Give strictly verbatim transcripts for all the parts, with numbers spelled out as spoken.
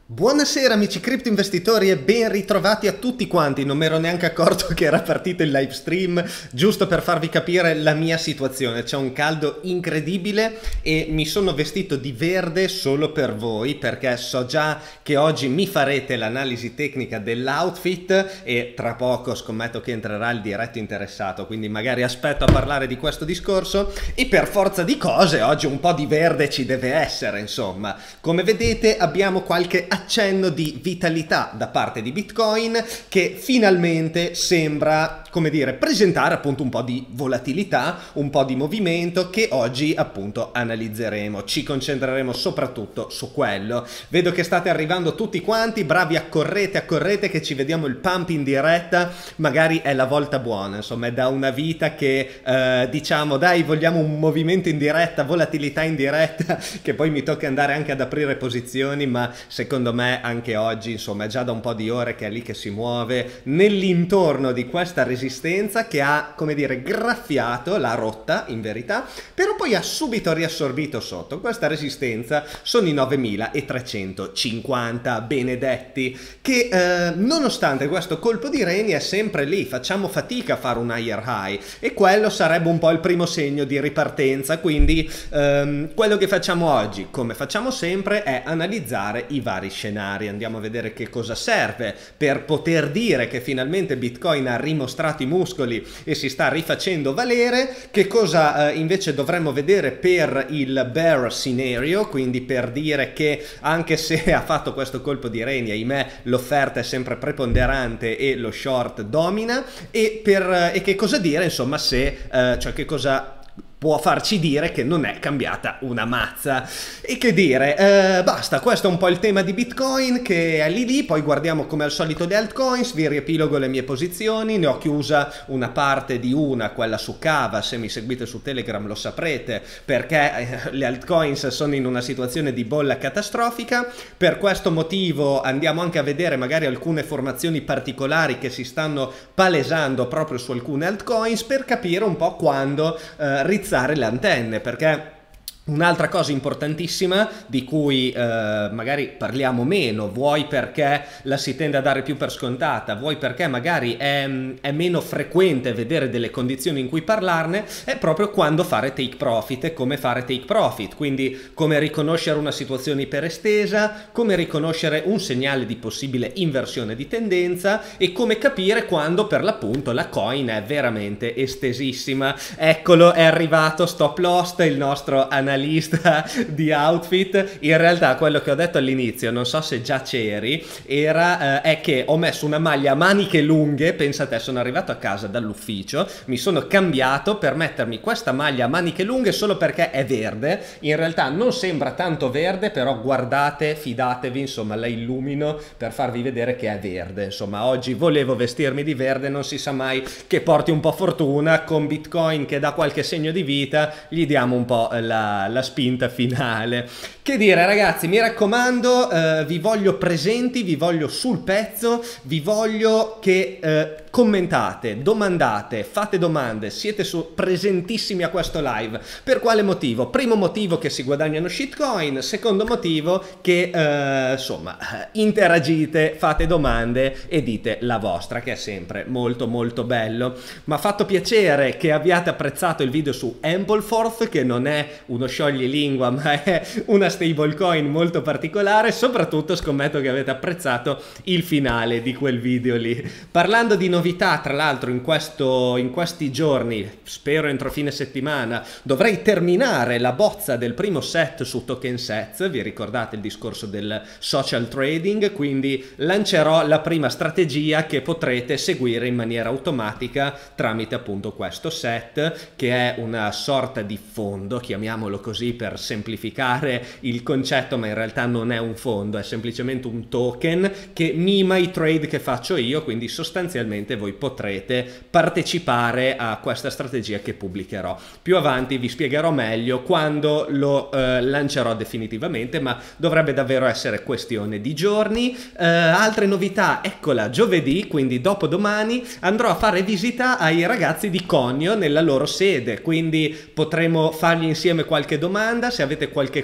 Buonasera amici cripto investitori e ben ritrovati a tutti quanti. Non mi ero neanche accorto che era partito il live stream, giusto per farvi capire la mia situazione. C'è un caldo incredibile e mi sono vestito di verde solo per voi, perché so già che oggi mi farete l'analisi tecnica dell'outfit e tra poco scommetto che entrerà il diretto interessato, quindi magari aspetto a parlare di questo discorso. E per forza di cose oggi un po' di verde ci deve essere, insomma. Come vedete abbiamo qualche accenno di vitalità da parte di Bitcoin, che finalmente sembra, come dire, presentare appunto un po' di volatilità, un po' di movimento, che oggi appunto analizzeremo. Ci concentreremo soprattutto su quello. Vedo che state arrivando tutti quanti, bravi, accorrete, accorrete che ci vediamo il pump in diretta, magari è la volta buona, insomma è da una vita che eh, diciamo dai vogliamo un movimento in diretta, volatilità in diretta, che poi mi tocca andare anche ad aprire posizioni, ma secondo me anche oggi insomma è già da un po' di ore che è lì che si muove nell'intorno di questa resistenza che ha, come dire, graffiato, l'ha rotta in verità, però poi ha subito riassorbito sotto. Questa resistenza sono i novemilatrecentocinquanta benedetti, che eh, nonostante questo colpo di reni è sempre lì, facciamo fatica a fare un higher high e quello sarebbe un po' il primo segno di ripartenza. Quindi ehm, quello che facciamo oggi, come facciamo sempre, è analizzare i vari scenari. Andiamo a vedere che cosa serve per poter dire che finalmente Bitcoin ha rimostrato i muscoli e si sta rifacendo valere, che cosa eh, invece dovremmo vedere per il bear scenario, quindi per dire che anche se ha fatto questo colpo di reni, ahimè l'offerta è sempre preponderante e lo short domina, e, per, e che cosa dire insomma se, eh, cioè che cosa può farci dire che non è cambiata una mazza. E che dire, eh, basta, questo è un po' il tema di Bitcoin che è lì lì. Poi guardiamo come al solito le altcoins, vi riepilogo le mie posizioni, ne ho chiusa una parte di una, quella su Cava, se mi seguite su Telegram lo saprete, perché eh, le altcoins sono in una situazione di bolla catastrofica. Per questo motivo andiamo anche a vedere magari alcune formazioni particolari che si stanno palesando proprio su alcune altcoins, per capire un po' quando eh, rizzare le antenne, perché un'altra cosa importantissima di cui eh, magari parliamo meno, vuoi perché la si tende a dare più per scontata, vuoi perché magari è, è meno frequente vedere delle condizioni in cui parlarne, è proprio quando fare take profit e come fare take profit. Quindi come riconoscere una situazione iperestesa, come riconoscere un segnale di possibile inversione di tendenza e come capire quando per l'appunto la coin è veramente estesissima. Eccolo, è arrivato Stop Loss, il nostro analista analista di outfit. In realtà quello che ho detto all'inizio, non so se già c'eri, era eh, è che ho messo una maglia a maniche lunghe. Pensa te, sono arrivato a casa dall'ufficio, mi sono cambiato per mettermi questa maglia a maniche lunghe solo perché è verde. In realtà non sembra tanto verde, però guardate, fidatevi, insomma la illumino per farvi vedere che è verde. Insomma oggi volevo vestirmi di verde, non si sa mai che porti un po' fortuna. Con Bitcoin che dà qualche segno di vita gli diamo un po' la la spinta finale. Che dire ragazzi, mi raccomando, eh, vi voglio presenti, vi voglio sul pezzo, vi voglio che eh, commentate, domandate, fate domande, siete su, presentissimi a questo live. Per quale motivo? Primo motivo che si guadagnano shitcoin, secondo motivo che eh, insomma interagite, fate domande e dite la vostra, che è sempre molto molto bello. Mi ha fatto piacere che abbiate apprezzato il video su Ampleforth, che non è uno scioglilingua ma è una stablecoin molto particolare. Soprattutto scommetto che avete apprezzato il finale di quel video lì. Parlando di novità, tra l'altro in, questo, in questi giorni, spero entro fine settimana, dovrei terminare la bozza del primo set su Token Sets. Vi ricordate il discorso del social trading? Quindi lancerò la prima strategia che potrete seguire in maniera automatica tramite appunto questo set, che è una sorta di fondo, chiamiamolo così per semplificare il concetto, ma in realtà non è un fondo, è semplicemente un token che mima i trade che faccio io. Quindi sostanzialmente voi potrete partecipare a questa strategia che pubblicherò più avanti. Vi spiegherò meglio quando lo eh, lancerò definitivamente, ma dovrebbe davvero essere questione di giorni. Eh, altre novità, eccola, giovedì, quindi dopodomani, andrò a fare visita ai ragazzi di Conio nella loro sede, quindi potremo fargli insieme qualche domanda. Se avete qualche cosa che gli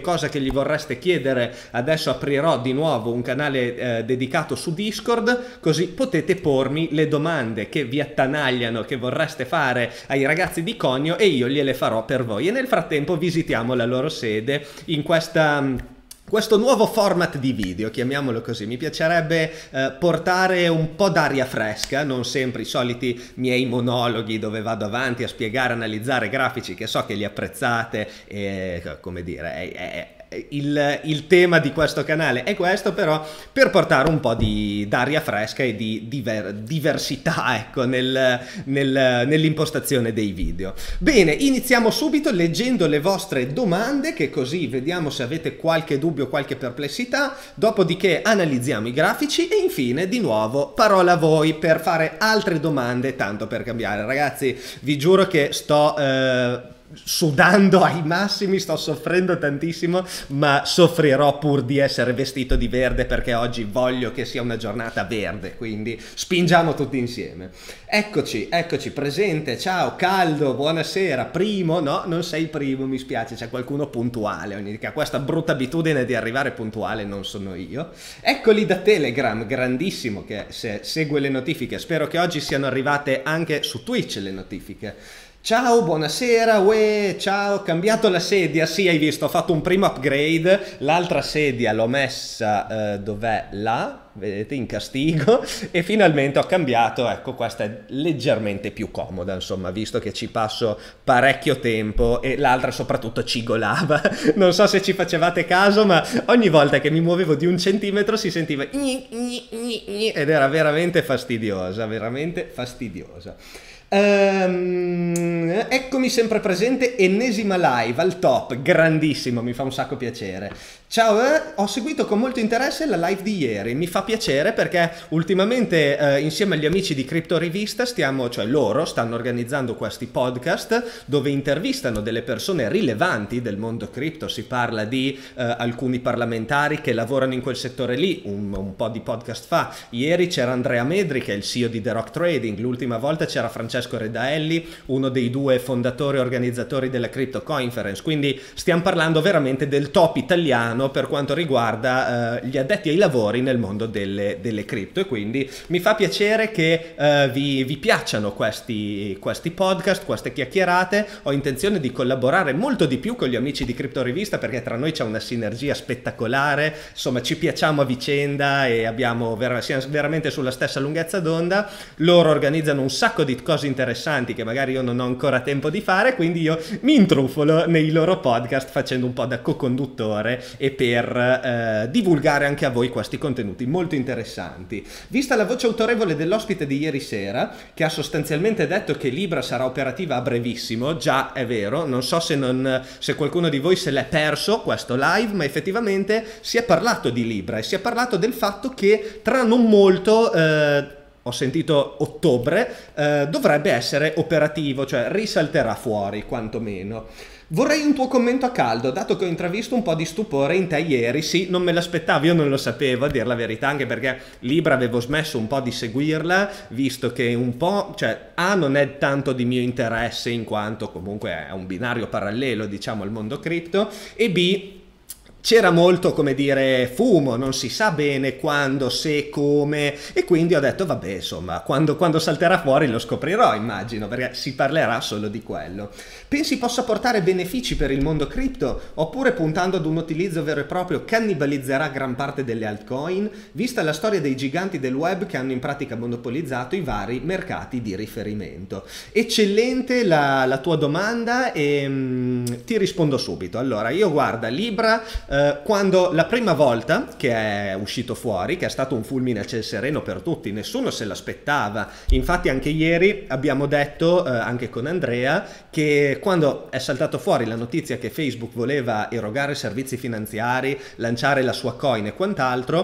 gli vorreste chiedere, adesso aprirò di nuovo un canale eh, dedicato su Discord, così potete pormi le domande che vi attanagliano, che vorreste fare ai ragazzi di Conio, e io gliele farò per voi. E nel frattempo visitiamo la loro sede in questa... questo nuovo format di video, chiamiamolo così. Mi piacerebbe eh, portare un po' d'aria fresca, non sempre i soliti miei monologhi dove vado avanti a spiegare, analizzare grafici che so che li apprezzate, e come dire, è, è, Il, il tema di questo canale è questo, però per portare un po' di d'aria fresca e di diver, diversità, ecco, nel, nel, nell'impostazione dei video. Bene, iniziamo subito leggendo le vostre domande, che così vediamo se avete qualche dubbio, qualche perplessità, dopodiché analizziamo i grafici e infine di nuovo parola a voi per fare altre domande, tanto per cambiare. Ragazzi, vi giuro che sto... Eh, sudando ai massimi, sto soffrendo tantissimo, ma soffrirò pur di essere vestito di verde, perché oggi voglio che sia una giornata verde, quindi spingiamo tutti insieme. Eccoci, eccoci, presente, ciao, caldo, buonasera, primo, no, non sei il primo, mi spiace, c'è qualcuno puntuale, ogni, che ha questa brutta abitudine di arrivare puntuale, non sono io. Eccoli da Telegram, grandissimo, che se segue le notifiche, spero che oggi siano arrivate anche su Twitch le notifiche. Ciao, buonasera, uè, ciao, ho cambiato la sedia, sì, hai visto, ho fatto un primo upgrade, l'altra sedia l'ho messa, eh, dov'è? Là, vedete, in castigo, e finalmente ho cambiato, ecco, questa è leggermente più comoda, insomma, visto che ci passo parecchio tempo, e l'altra soprattutto cigolava, non so se ci facevate caso, ma ogni volta che mi muovevo di un centimetro si sentiva gni, gni, gni, gni, ed era veramente fastidiosa, veramente fastidiosa. Um, eccomi sempre presente, ennesima live al top, grandissimo, mi fa un sacco piacere. Ciao, eh, ho seguito con molto interesse la live di ieri, mi fa piacere perché ultimamente eh, insieme agli amici di Crypto Rivista stiamo, cioè loro stanno organizzando questi podcast dove intervistano delle persone rilevanti del mondo cripto, si parla di eh, alcuni parlamentari che lavorano in quel settore lì, un, un po' di podcast fa. Ieri c'era Andrea Medri che è il C E O di The Rock Trading, l'ultima volta c'era Francesco Redaelli, uno dei due fondatori e organizzatori della Crypto Conference, quindi stiamo parlando veramente del top italiano per quanto riguarda uh, gli addetti ai lavori nel mondo delle, delle cripto, e quindi mi fa piacere che uh, vi, vi piacciono questi, questi podcast, queste chiacchierate. Ho intenzione di collaborare molto di più con gli amici di Crypto Rivista perché tra noi c'è una sinergia spettacolare, insomma ci piacciamo a vicenda e abbiamo ver- siamo veramente sulla stessa lunghezza d'onda. Loro organizzano un sacco di cose interessanti che magari io non ho ancora tempo di fare, quindi io mi intrufolo nei loro podcast facendo un po' da co-conduttore e per eh, divulgare anche a voi questi contenuti molto interessanti. Vista la voce autorevole dell'ospite di ieri sera, che ha sostanzialmente detto che Libra sarà operativa a brevissimo, già è vero, non so se, non, se qualcuno di voi se l'è perso questo live, ma effettivamente si è parlato di Libra e si è parlato del fatto che tra non molto... Eh, ho sentito ottobre, eh, dovrebbe essere operativo, cioè risalterà fuori quantomeno. Vorrei un tuo commento a caldo, dato che ho intravisto un po' di stupore in te ieri. Sì, non me l'aspettavo, io non lo sapevo, a dir la verità, anche perché Libra avevo smesso un po' di seguirla, visto che un po', cioè, A, non è tanto di mio interesse, in quanto comunque è un binario parallelo, diciamo, al mondo cripto, e B, c'era molto, come dire, fumo, non si sa bene quando, se, come, e quindi ho detto vabbè, insomma, quando, quando salterà fuori lo scoprirò, immagino, perché si parlerà solo di quello. Pensi possa portare benefici per il mondo cripto, oppure puntando ad un utilizzo vero e proprio cannibalizzerà gran parte delle altcoin, vista la storia dei giganti del web che hanno in pratica monopolizzato i vari mercati di riferimento? Eccellente la, la tua domanda e mh, ti rispondo subito. Allora, io guarda, Libra... Uh, quando la prima volta che è uscito fuori, che è stato un fulmine a ciel sereno per tutti, nessuno se l'aspettava, infatti anche ieri abbiamo detto, uh, anche con Andrea, che quando è saltato fuori la notizia che Facebook voleva erogare servizi finanziari, lanciare la sua coin e quant'altro,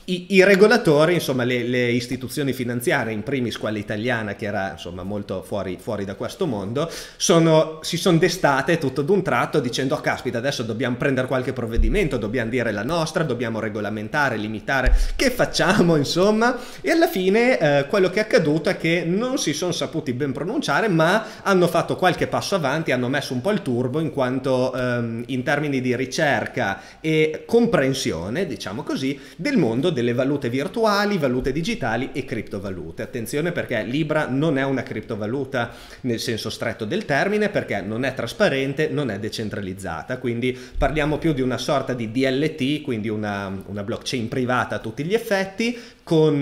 I, i regolatori, insomma le, le istituzioni finanziarie, in primis quella italiana che era insomma molto fuori, fuori da questo mondo, sono, si sono destate tutto d'un tratto dicendo oh, caspita, adesso dobbiamo prendere qualche provvedimento, dobbiamo dire la nostra, dobbiamo regolamentare, limitare, che facciamo insomma? E alla fine eh, quello che è accaduto è che non si sono saputi ben pronunciare, ma hanno fatto qualche passo avanti, hanno messo un po' il turbo in quanto ehm, in termini di ricerca e comprensione, diciamo così, del mondo delle valute virtuali, valute digitali e criptovalute. Attenzione, perché Libra non è una criptovaluta nel senso stretto del termine, perché non è trasparente, non è decentralizzata, quindi parliamo più di una sorta di D L T, quindi una, una blockchain privata a tutti gli effetti, con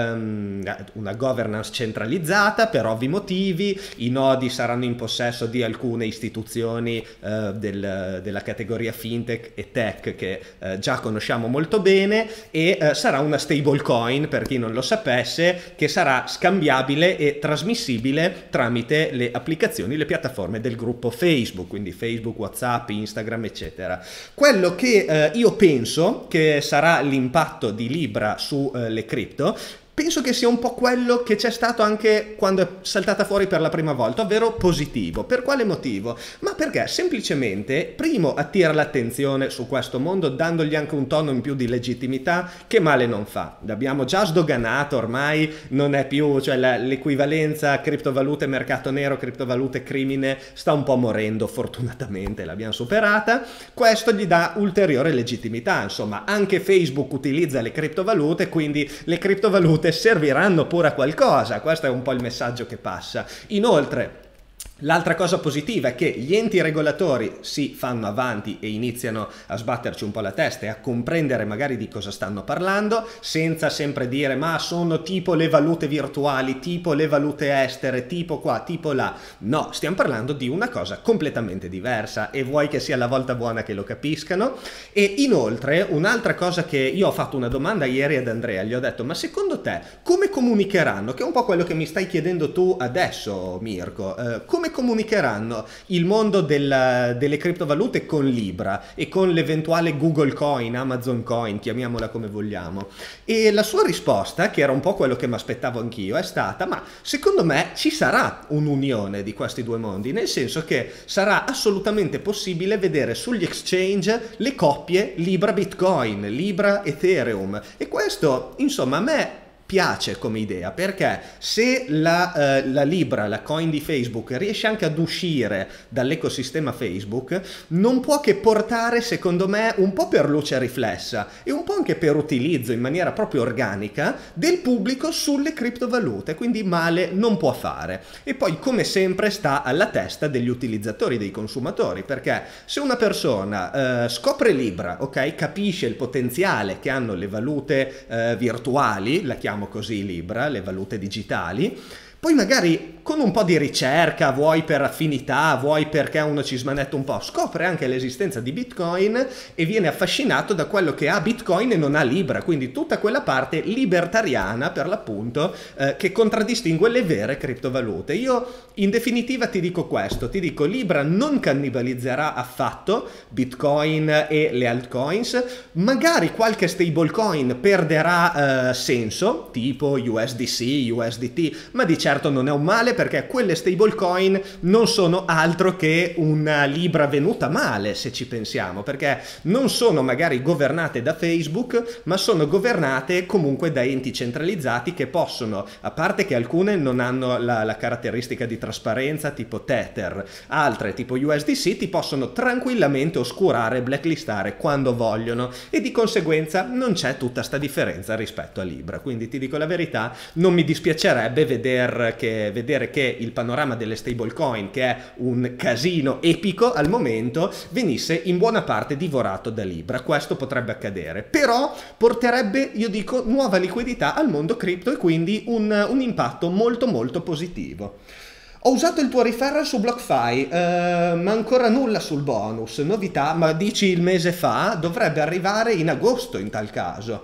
um, una governance centralizzata per ovvi motivi. I nodi saranno in possesso di alcune istituzioni uh, del, della categoria fintech e tech che uh, già conosciamo molto bene, e uh, sarà una stablecoin, per chi non lo sapesse, che sarà scambiabile e trasmissibile tramite le applicazioni, le piattaforme del gruppo Facebook, quindi Facebook, WhatsApp, Instagram, eccetera. Quello che uh, io penso che sarà l'impatto di Libra su uh, le cripto, penso che sia un po' quello che c'è stato anche quando è saltata fuori per la prima volta, ovvero positivo. Per quale motivo? Ma perché semplicemente, primo, attira l'attenzione su questo mondo, dandogli anche un tono in più di legittimità, che male non fa. L'abbiamo già sdoganato, ormai non è più, cioè l'equivalenza criptovalute mercato nero, criptovalute crimine, sta un po' morendo, fortunatamente l'abbiamo superata. Questo gli dà ulteriore legittimità, insomma, anche Facebook utilizza le criptovalute, quindi le criptovalute serviranno pure a qualcosa. Questo è un po' il messaggio che passa. Inoltre, l'altra cosa positiva è che gli enti regolatori si fanno avanti e iniziano a sbatterci un po' la testa e a comprendere magari di cosa stanno parlando, senza sempre dire ma sono tipo le valute virtuali, tipo le valute estere, tipo qua, tipo là. No, stiamo parlando di una cosa completamente diversa, e vuoi che sia la volta buona che lo capiscano. E inoltre un'altra cosa, che io ho fatto una domanda ieri ad Andrea, gli ho detto ma secondo te come comunicheranno, che è un po' quello che mi stai chiedendo tu adesso Mirko, eh, come comunicheranno il mondo del, delle criptovalute con Libra e con l'eventuale Google Coin, Amazon Coin, chiamiamola come vogliamo? E la sua risposta, che era un po' quello che mi aspettavo anch'io, è stata ma secondo me ci sarà un'unione di questi due mondi, nel senso che sarà assolutamente possibile vedere sugli exchange le coppie Libra Bitcoin, Libra Ethereum, e questo insomma a me piace come idea, perché se la, eh, la Libra, la coin di Facebook, riesce anche ad uscire dall'ecosistema Facebook, non può che portare, secondo me, un po' per luce riflessa e un po' anche per utilizzo in maniera proprio organica del pubblico sulle criptovalute, quindi male non può fare. E poi, come sempre, sta alla testa degli utilizzatori, dei consumatori, perché se una persona eh, scopre Libra, ok, capisce il potenziale che hanno le valute eh, virtuali, la chiamo così Libra, le valute digitali, poi magari con un po' di ricerca, vuoi per affinità, vuoi perché uno ci smanetta un po', scopre anche l'esistenza di Bitcoin e viene affascinato da quello che ha Bitcoin e non ha Libra, quindi tutta quella parte libertariana per l'appunto eh, che contraddistingue le vere criptovalute. Io in definitiva ti dico questo, ti dico Libra non cannibalizzerà affatto Bitcoin e le altcoins, magari qualche stablecoin perderà eh, senso, tipo U S D C, U S D T, ma di certo non è un male, perché quelle stablecoin non sono altro che una Libra venuta male, se ci pensiamo, perché non sono magari governate da Facebook, ma sono governate comunque da enti centralizzati che possono, a parte che alcune non hanno la, la caratteristica di trasparenza tipo Tether, altre tipo U S D C ti possono tranquillamente oscurare, blacklistare quando vogliono, e di conseguenza non c'è tutta sta differenza rispetto a Libra. Quindi ti dico la verità, non mi dispiacerebbe vedere che, vedere che il panorama delle stablecoin, che è un casino epico al momento, venisse in buona parte divorato da Libra. Questo potrebbe accadere, però porterebbe, io dico, nuova liquidità al mondo cripto e quindi un, un impatto molto molto positivo. Ho usato il tuo referral su BlockFi, eh, ma ancora nulla sul bonus, novità, ma dici il mese fa, dovrebbe arrivare in agosto in tal caso.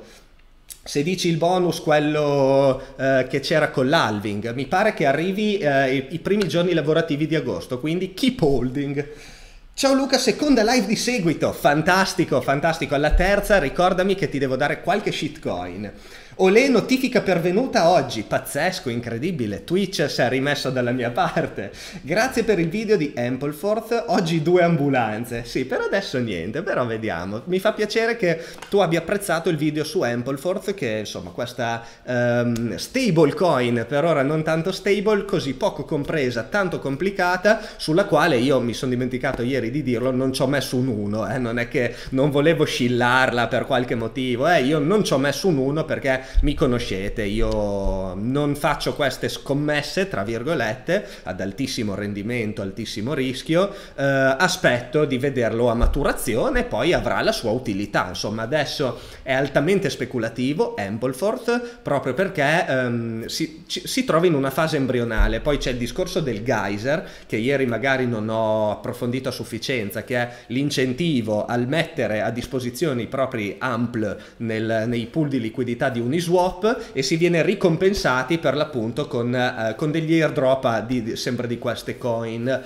Se dici il bonus, quello eh, che c'era con l'halving, mi pare che arrivi eh, i, i primi giorni lavorativi di agosto, quindi keep holding. Ciao Luca, seconda live di seguito, fantastico, fantastico, alla terza ricordami che ti devo dare qualche shitcoin. Olè, notifica pervenuta oggi, pazzesco, incredibile, Twitch si è rimesso dalla mia parte. Grazie per il video di Ampleforth, oggi due ambulanze, sì, per adesso niente, però vediamo. Mi fa piacere che tu abbia apprezzato il video su Ampleforth, che insomma questa um, stable coin, per ora non tanto stable, così poco compresa, tanto complicata, sulla quale io mi sono dimenticato ieri di dirlo, non ci ho messo un uno, eh, non è che non volevo scillarla per qualche motivo, eh, io non ci ho messo un uno perché mi conoscete, io non faccio queste scommesse tra virgolette ad altissimo rendimento, altissimo rischio, eh, aspetto di vederlo a maturazione, poi avrà la sua utilità. Insomma, adesso è altamente speculativo Ampleforth proprio perché ehm, si, ci, si trova in una fase embrionale. Poi c'è il discorso del geyser che ieri magari non ho approfondito a sufficienza, che è l'incentivo al mettere a disposizione i propri ampl nel, nei pool di liquidità di Uniswap, e si viene ricompensati per l'appunto con, uh, con degli airdrop di, di, sempre di queste coin,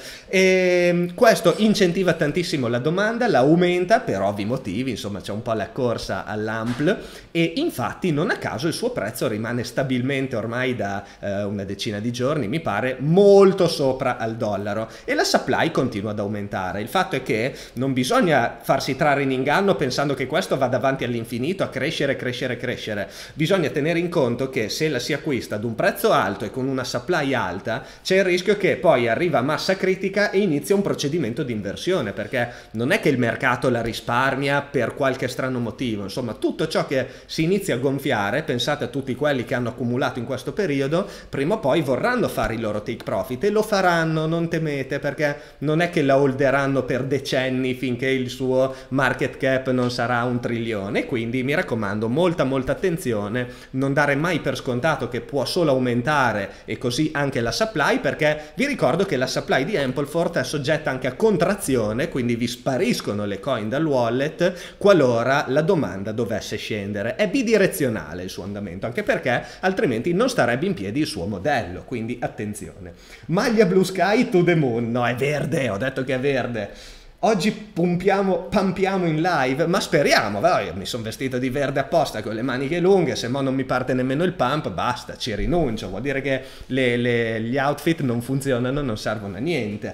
e questo incentiva tantissimo la domanda, la aumenta per ovvi motivi, insomma c'è un po' la corsa all'ampl, e infatti non a caso il suo prezzo rimane stabilmente ormai da uh, una decina di giorni, mi pare, molto sopra al dollaro, e la supply continua ad aumentare. Il fatto è che non bisogna farsi trarre in inganno pensando che questo vada avanti all'infinito a crescere, crescere, crescere. Bisogna tenere in conto che se la si acquista ad un prezzo alto e con una supply alta, c'è il rischio che poi arriva a massa critica e inizia un procedimento di inversione, perché non è che il mercato la risparmia per qualche strano motivo. Insomma, tutto ciò che si inizia a gonfiare, pensate a tutti quelli che hanno accumulato in questo periodo, prima o poi vorranno fare il loro take profit, e lo faranno, non temete, perché non è che la holderanno per decenni finché il suo market cap non sarà un trilione. Quindi mi raccomando, molta molta attenzione, non dare mai per scontato che può solo aumentare, e così anche la supply, perché vi ricordo che la supply di Ampleforth è soggetta anche a contrazione, quindi vi spariscono le coin dal wallet qualora la domanda dovesse scendere. È bidirezionale il suo andamento, anche perché altrimenti non starebbe in piedi il suo modello, quindi attenzione. Maglia Blue Sky to the moon, no, è verde, ho detto che è verde. Oggi pompiamo, pampiamo in live, ma speriamo, io mi sono vestito di verde apposta con le maniche lunghe, se mo non mi parte nemmeno il pump, basta, ci rinuncio, vuol dire che le, le, gli outfit non funzionano, non servono a niente.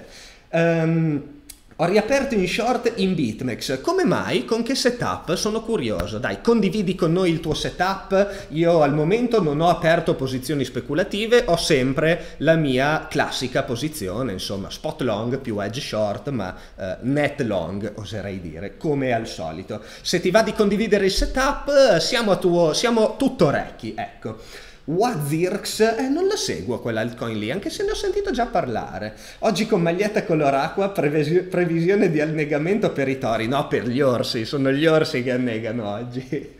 Um, Ho riaperto in short in BitMEX, come mai? Con che setup? Sono curioso, dai, condividi con noi il tuo setup. Io al momento non ho aperto posizioni speculative, ho sempre la mia classica posizione, insomma, spot long più edge short, ma eh, net long, oserei dire, come al solito. Se ti va di condividere il setup, siamo, a tuo, siamo tutto orecchi, ecco. Wazirx, eh, non la seguo quell'altcoin lì, anche se ne ho sentito già parlare. Oggi con maglietta color acqua, previsi previsione di annegamento per i tori. No, per gli orsi, sono gli orsi che annegano oggi.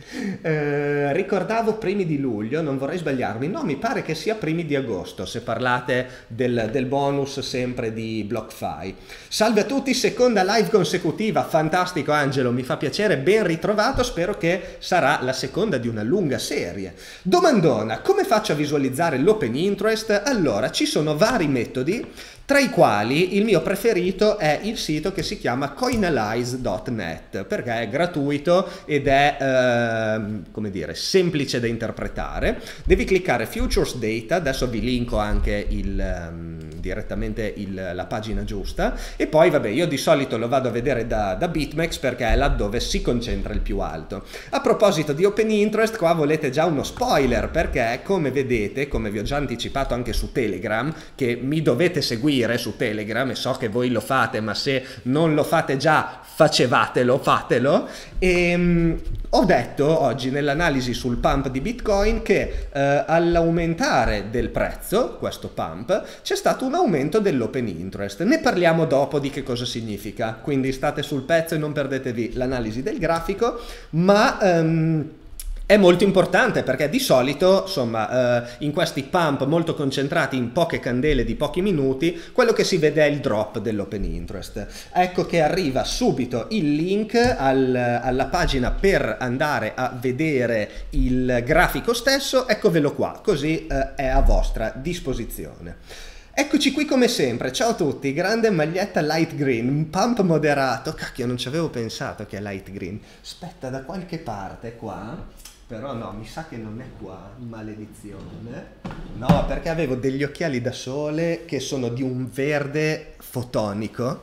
Eh, ricordavo primi di luglio, non vorrei sbagliarmi, no, mi pare che sia primi di agosto, se parlate del, del bonus sempre di BlockFi. Salve a tutti, seconda live consecutiva, fantastico Angelo, mi fa piacere, ben ritrovato, spero che sarà la seconda di una lunga serie. Domandona, come Come faccio a visualizzare l'open interest? Allora, ci sono vari metodi, tra i quali il mio preferito è il sito che si chiama coinalyze punto net, perché è gratuito ed è, eh, come dire, semplice da interpretare. Devi cliccare Futures Data, adesso vi linko anche il, um, direttamente il, la pagina giusta, e poi vabbè, io di solito lo vado a vedere da, da BitMEX perché è là dove si concentra il più alto. A proposito di open interest, qua volete già uno spoiler, perché come vedete, come vi ho già anticipato anche su Telegram, che mi dovete seguire su Telegram, e so che voi lo fate, ma se non lo fate già, facevatelo, fatelo. E um, ho detto oggi nell'analisi sul pump di Bitcoin che uh, all'aumentare del prezzo, questo pump, c'è stato un aumento dell'open interest. Ne parliamo dopo di che cosa significa, quindi state sul pezzo e non perdetevi l'analisi del grafico, ma um, è molto importante perché di solito, insomma, eh, in questi pump molto concentrati in poche candele di pochi minuti, quello che si vede è il drop dell'open interest. Ecco che arriva subito il link al, alla pagina per andare a vedere il grafico stesso, eccovelo qua, così eh, è a vostra disposizione. Eccoci qui come sempre, ciao a tutti, grande maglietta light green, un pump moderato, cacchio non ci avevo pensato che è light green, aspetta da qualche parte qua, però no, mi sa che non è qua, maledizione, no perché avevo degli occhiali da sole che sono di un verde fotonico,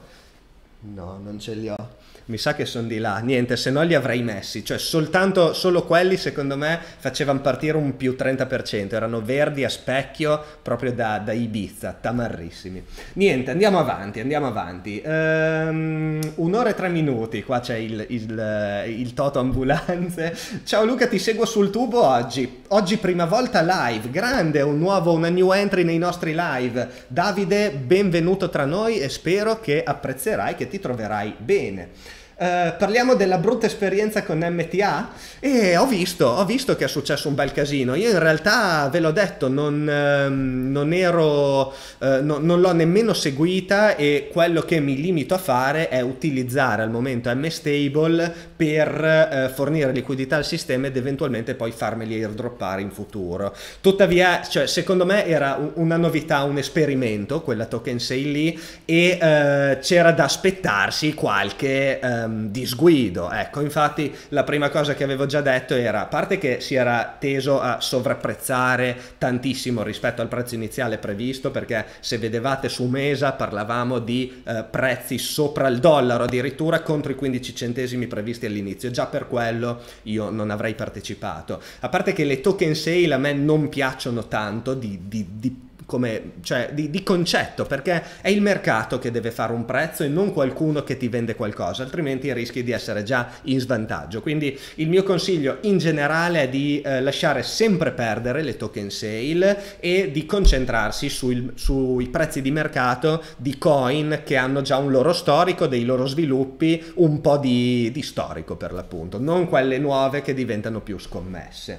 no non ce li ho. Mi sa che sono di là, niente, se no li avrei messi, cioè soltanto, solo quelli secondo me facevano partire un più trenta per cento, erano verdi a specchio proprio da, da Ibiza, tamarrissimi. Niente, andiamo avanti, andiamo avanti, um, un'ora e tre minuti, qua c'è il, il, il Toto Ambulanze. Ciao Luca, ti seguo sul tubo oggi, oggi prima volta live, grande, un nuovo, una new entry nei nostri live. Davide, benvenuto tra noi e spero che apprezzerai, che ti troverai bene. Uh, parliamo della brutta esperienza con M T A e ho visto, ho visto che è successo un bel casino. Io in realtà ve l'ho detto, non, uh, non ero, uh, no, non l'ho nemmeno seguita e quello che mi limito a fare è utilizzare al momento M-Stable per uh, fornire liquidità al sistema ed eventualmente poi farmeli airdroppare in futuro. Tuttavia, cioè, secondo me era una novità, un esperimento, quella token sale lì, e uh, c'era da aspettarsi qualche uh, disguido. Ecco, infatti la prima cosa che avevo già detto era, a parte che si era teso a sovrapprezzare tantissimo rispetto al prezzo iniziale previsto, perché se vedevate su Mesa parlavamo di eh, prezzi sopra il dollaro addirittura contro i quindici centesimi previsti all'inizio, già per quello io non avrei partecipato, a parte che le token sale a me non piacciono tanto di, di, di come, cioè, di, di concetto, perché è il mercato che deve fare un prezzo e non qualcuno che ti vende qualcosa, altrimenti rischi di essere già in svantaggio. Quindi il mio consiglio in generale è di eh, lasciare sempre perdere le token sale e di concentrarsi sui, sui prezzi di mercato di coin che hanno già un loro storico, dei loro sviluppi, un po' di, di storico per l'appunto, non quelle nuove che diventano più scommesse.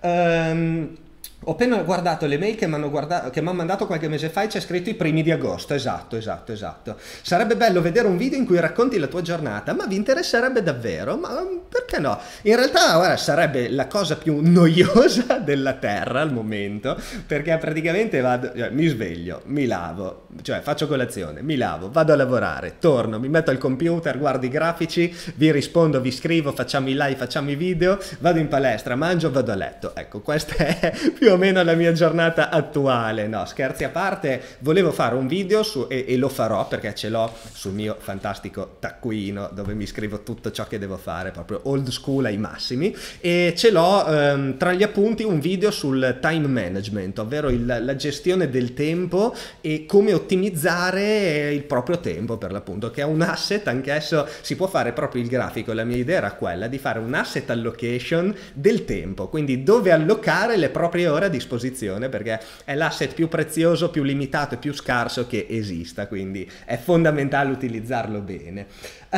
Um, Ho appena guardato le mail che mi hanno mandato qualche mese fa e c'è scritto i primi di agosto, esatto, esatto, esatto. Sarebbe bello vedere un video in cui racconti la tua giornata, ma vi interesserebbe davvero? Ma perché no? In realtà, guarda, sarebbe la cosa più noiosa della terra al momento, perché praticamente vado, cioè, mi sveglio, mi lavo, cioè faccio colazione, mi lavo, vado a lavorare, torno, mi metto al computer, guardo i grafici, vi rispondo, vi scrivo, facciamo i live, facciamo i video, vado in palestra, mangio, vado a letto. Ecco, questa è più o meno la mia giornata attuale. No, scherzi a parte, volevo fare un video su, e, e lo farò perché ce l'ho sul mio fantastico taccuino dove mi scrivo tutto ciò che devo fare, proprio old school ai massimi, e ce l'ho ehm, tra gli appunti un video sul time management, ovvero il, la gestione del tempo e come ottimizzare il proprio tempo per l'appunto, che è un asset, anch'esso si può fare proprio il grafico. La mia idea era quella di fare un asset allocation del tempo, quindi dove allocare le proprie ore a disposizione, perché è l'asset più prezioso, più limitato e più scarso che esista, quindi è fondamentale utilizzarlo bene.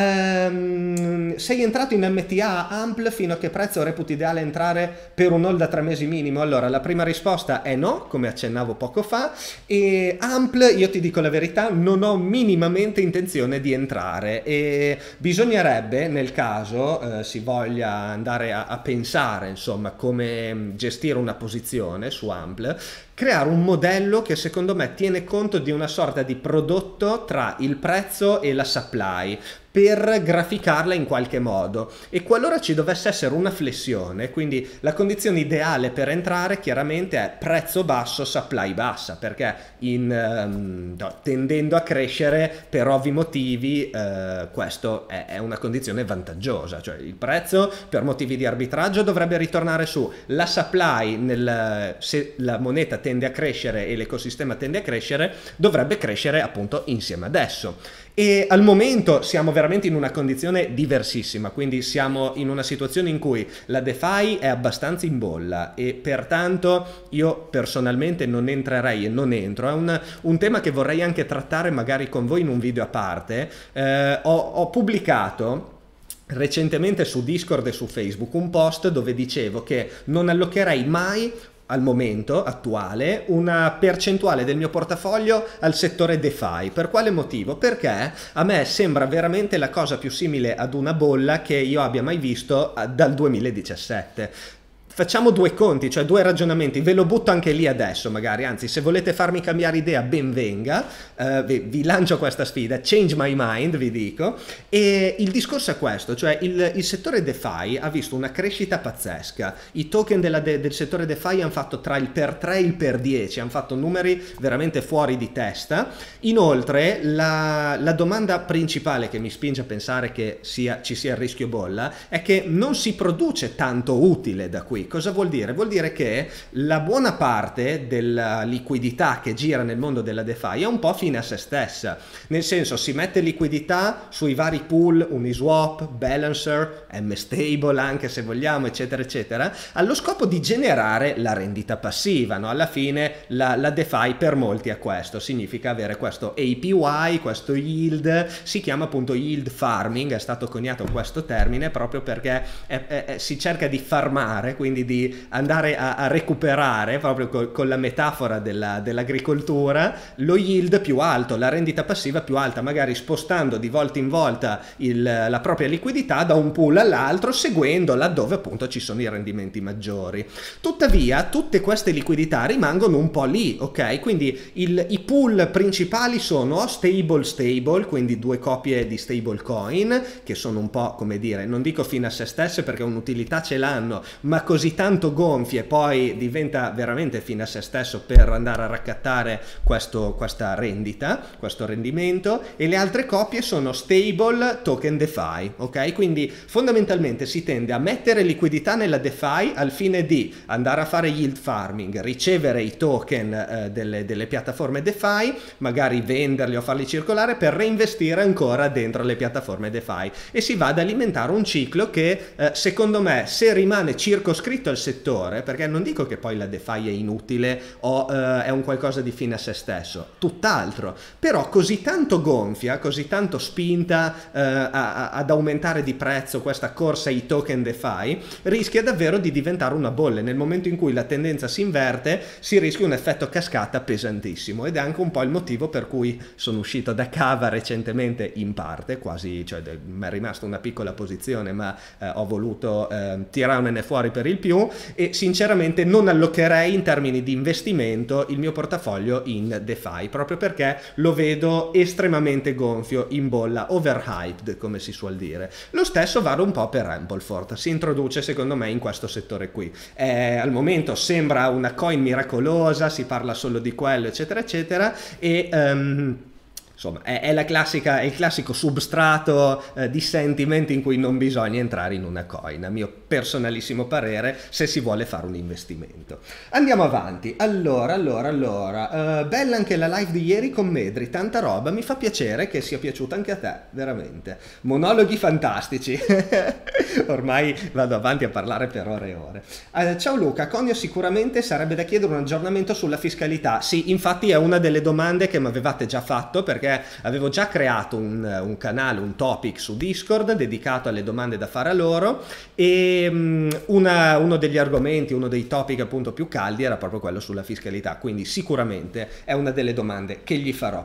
Um, sei entrato in M T A Ampl, fino a che prezzo reputi ideale entrare per un hold da tre mesi minimo? Allora, la prima risposta è no, come accennavo poco fa, e Ampl, io ti dico la verità, non ho minimamente intenzione di entrare e bisognerebbe, nel caso eh, si voglia andare a, a pensare insomma come gestire una posizione su Ampl, creare un modello che secondo me tiene conto di una sorta di prodotto tra il prezzo e la supply, per graficarla in qualche modo, e qualora ci dovesse essere una flessione, quindi la condizione ideale per entrare chiaramente è prezzo basso, supply bassa, perché in, um, no, tendendo a crescere per ovvi motivi eh, questo è, è una condizione vantaggiosa, cioè il prezzo per motivi di arbitraggio dovrebbe ritornare su, la supply nel, se la moneta tende a crescere e l'ecosistema tende a crescere, dovrebbe crescere appunto insieme ad esso. E al momento siamo veramente in una condizione diversissima, quindi siamo in una situazione in cui la DeFi è abbastanza in bolla e pertanto io personalmente non entrerei e non entro. È un, un tema che vorrei anche trattare magari con voi in un video a parte. Eh, ho, ho pubblicato recentemente su Discord e su Facebook un post dove dicevo che non allocherei mai al momento attuale una percentuale del mio portafoglio al settore DeFi. Per quale motivo? Perché a me sembra veramente la cosa più simile ad una bolla che io abbia mai visto dal duemiladiciassette. facciamo due conti, cioè due ragionamenti, ve lo butto anche lì adesso magari, anzi se volete farmi cambiare idea ben venga, uh, vi, vi lancio questa sfida, change my mind vi dico, e il discorso è questo, cioè il, il settore DeFi ha visto una crescita pazzesca, i token della de, del settore DeFi hanno fatto tra il per tre e il per dieci, hanno fatto numeri veramente fuori di testa. Inoltre la, la domanda principale che mi spinge a pensare che sia, ci sia il rischio bolla è che non si produce tanto utile da qui. Cosa vuol dire? Vuol dire che la buona parte della liquidità che gira nel mondo della DeFi è un po' fine a se stessa, nel senso si mette liquidità sui vari pool, Uniswap, Balancer, M-Stable anche se vogliamo, eccetera eccetera, allo scopo di generare la rendita passiva, no? Alla fine la, la DeFi per molti è questo, significa avere questo A P Y, questo yield, si chiama appunto yield farming, è stato coniato questo termine proprio perché è, è, è, si cerca di farmare, quindi di andare a, a recuperare proprio col, con la metafora della, dell'agricoltura lo yield più alto, la rendita passiva più alta, magari spostando di volta in volta il, la propria liquidità da un pool all'altro, seguendo laddove appunto ci sono i rendimenti maggiori. Tuttavia tutte queste liquidità rimangono un po' lì, ok? Quindi il, i pool principali sono stable stable, quindi due copie di stable coin che sono un po', come dire, non dico fine a se stesse perché un'utilità ce l'hanno, ma così tanto gonfie poi diventa veramente fine a se stesso per andare a raccattare questo, questa rendita, questo rendimento. E le altre copie sono stable token DeFi, ok? Quindi fondamentalmente si tende a mettere liquidità nella DeFi al fine di andare a fare yield farming, ricevere i token eh, delle, delle piattaforme DeFi, magari venderli o farli circolare per reinvestire ancora dentro le piattaforme DeFi, e si va ad alimentare un ciclo che eh, secondo me, se rimane circoscritto al settore, perché non dico che poi la DeFi è inutile o eh, è un qualcosa di fine a se stesso, tutt'altro, però così tanto gonfia, così tanto spinta eh, a, a, ad aumentare di prezzo questa corsa ai token DeFi, rischia davvero di diventare una bolla. Nel momento in cui la tendenza si inverte si rischia un effetto cascata pesantissimo, ed è anche un po' il motivo per cui sono uscito da Cava recentemente, in parte, quasi, cioè mi è rimasta una piccola posizione ma eh, ho voluto eh, tirarmene fuori per il più, e sinceramente non allocherei in termini di investimento il mio portafoglio in DeFi, proprio perché lo vedo estremamente gonfio, in bolla, overhyped come si suol dire. Lo stesso vale un po' per Amplefort, si introduce secondo me in questo settore qui, eh, al momento sembra una coin miracolosa, si parla solo di quello eccetera eccetera, e um, insomma, è, è, la classica, è il classico substrato eh, di sentiment in cui non bisogna entrare in una coin, a mio personalissimo parere, se si vuole fare un investimento. Andiamo avanti. Allora, allora, allora. Uh, bella anche la live di ieri con Medri, tanta roba, mi fa piacere che sia piaciuta anche a te, veramente. Monologhi fantastici. Ormai vado avanti a parlare per ore e ore. Uh, ciao Luca, Conio sicuramente sarebbe da chiedere un aggiornamento sulla fiscalità. Sì, infatti è una delle domande che mi avevate già fatto, perché avevo già creato un, un canale, un topic su Discord dedicato alle domande da fare a loro, e um, una, uno degli argomenti, uno dei topic appunto più caldi era proprio quello sulla fiscalità, quindi sicuramente è una delle domande che gli farò.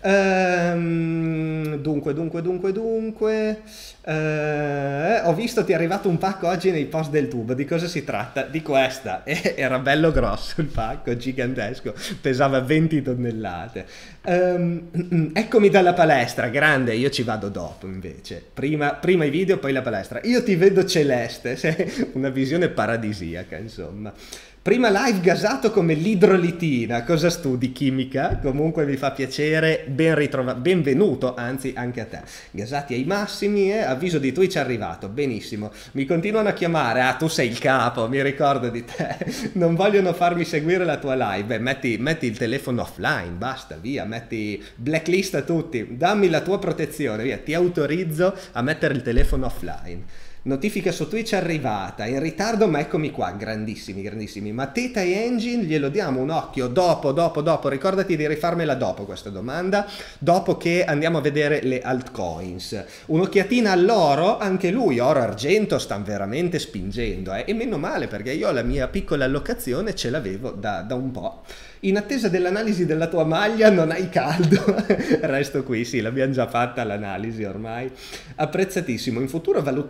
Ehm, dunque, dunque, dunque, dunque, eh, ho visto ti è arrivato un pacco oggi nei post del tubo, di cosa si tratta? Di questa, era bello grosso il pacco, gigantesco, pesava venti tonnellate. Ehm, eccomi dalla palestra, grande, io ci vado dopo invece, prima, prima i video poi la palestra, io ti vedo celeste, sei una visione paradisiaca insomma. Prima live gasato come l'idrolitina, cosa studi? Chimica? Comunque mi fa piacere, ben ritrovato, benvenuto anzi anche a te. Gasati ai massimi, eh? Avviso di Twitch è arrivato, benissimo. Mi continuano a chiamare, ah tu sei il capo, mi ricordo di te, non vogliono farmi seguire la tua live, beh metti, metti il telefono offline, basta, via, metti blacklist a tutti, dammi la tua protezione, via, ti autorizzo a mettere il telefono offline. Notifica su Twitch è arrivata, in ritardo ma eccomi qua, grandissimi, grandissimi. Ma Theta e Engine glielo diamo un occhio dopo, dopo, dopo, ricordati di rifarmela dopo questa domanda, dopo che andiamo a vedere le altcoins. Un'occhiatina all'oro, anche lui, oro argento, stanno veramente spingendo, eh? E meno male perché io la mia piccola allocazione ce l'avevo da, da un po'. In attesa dell'analisi della tua maglia non hai caldo? Resto qui, sì, l'abbiamo già fatta l'analisi ormai. Apprezzatissimo, in futuro valuteresti la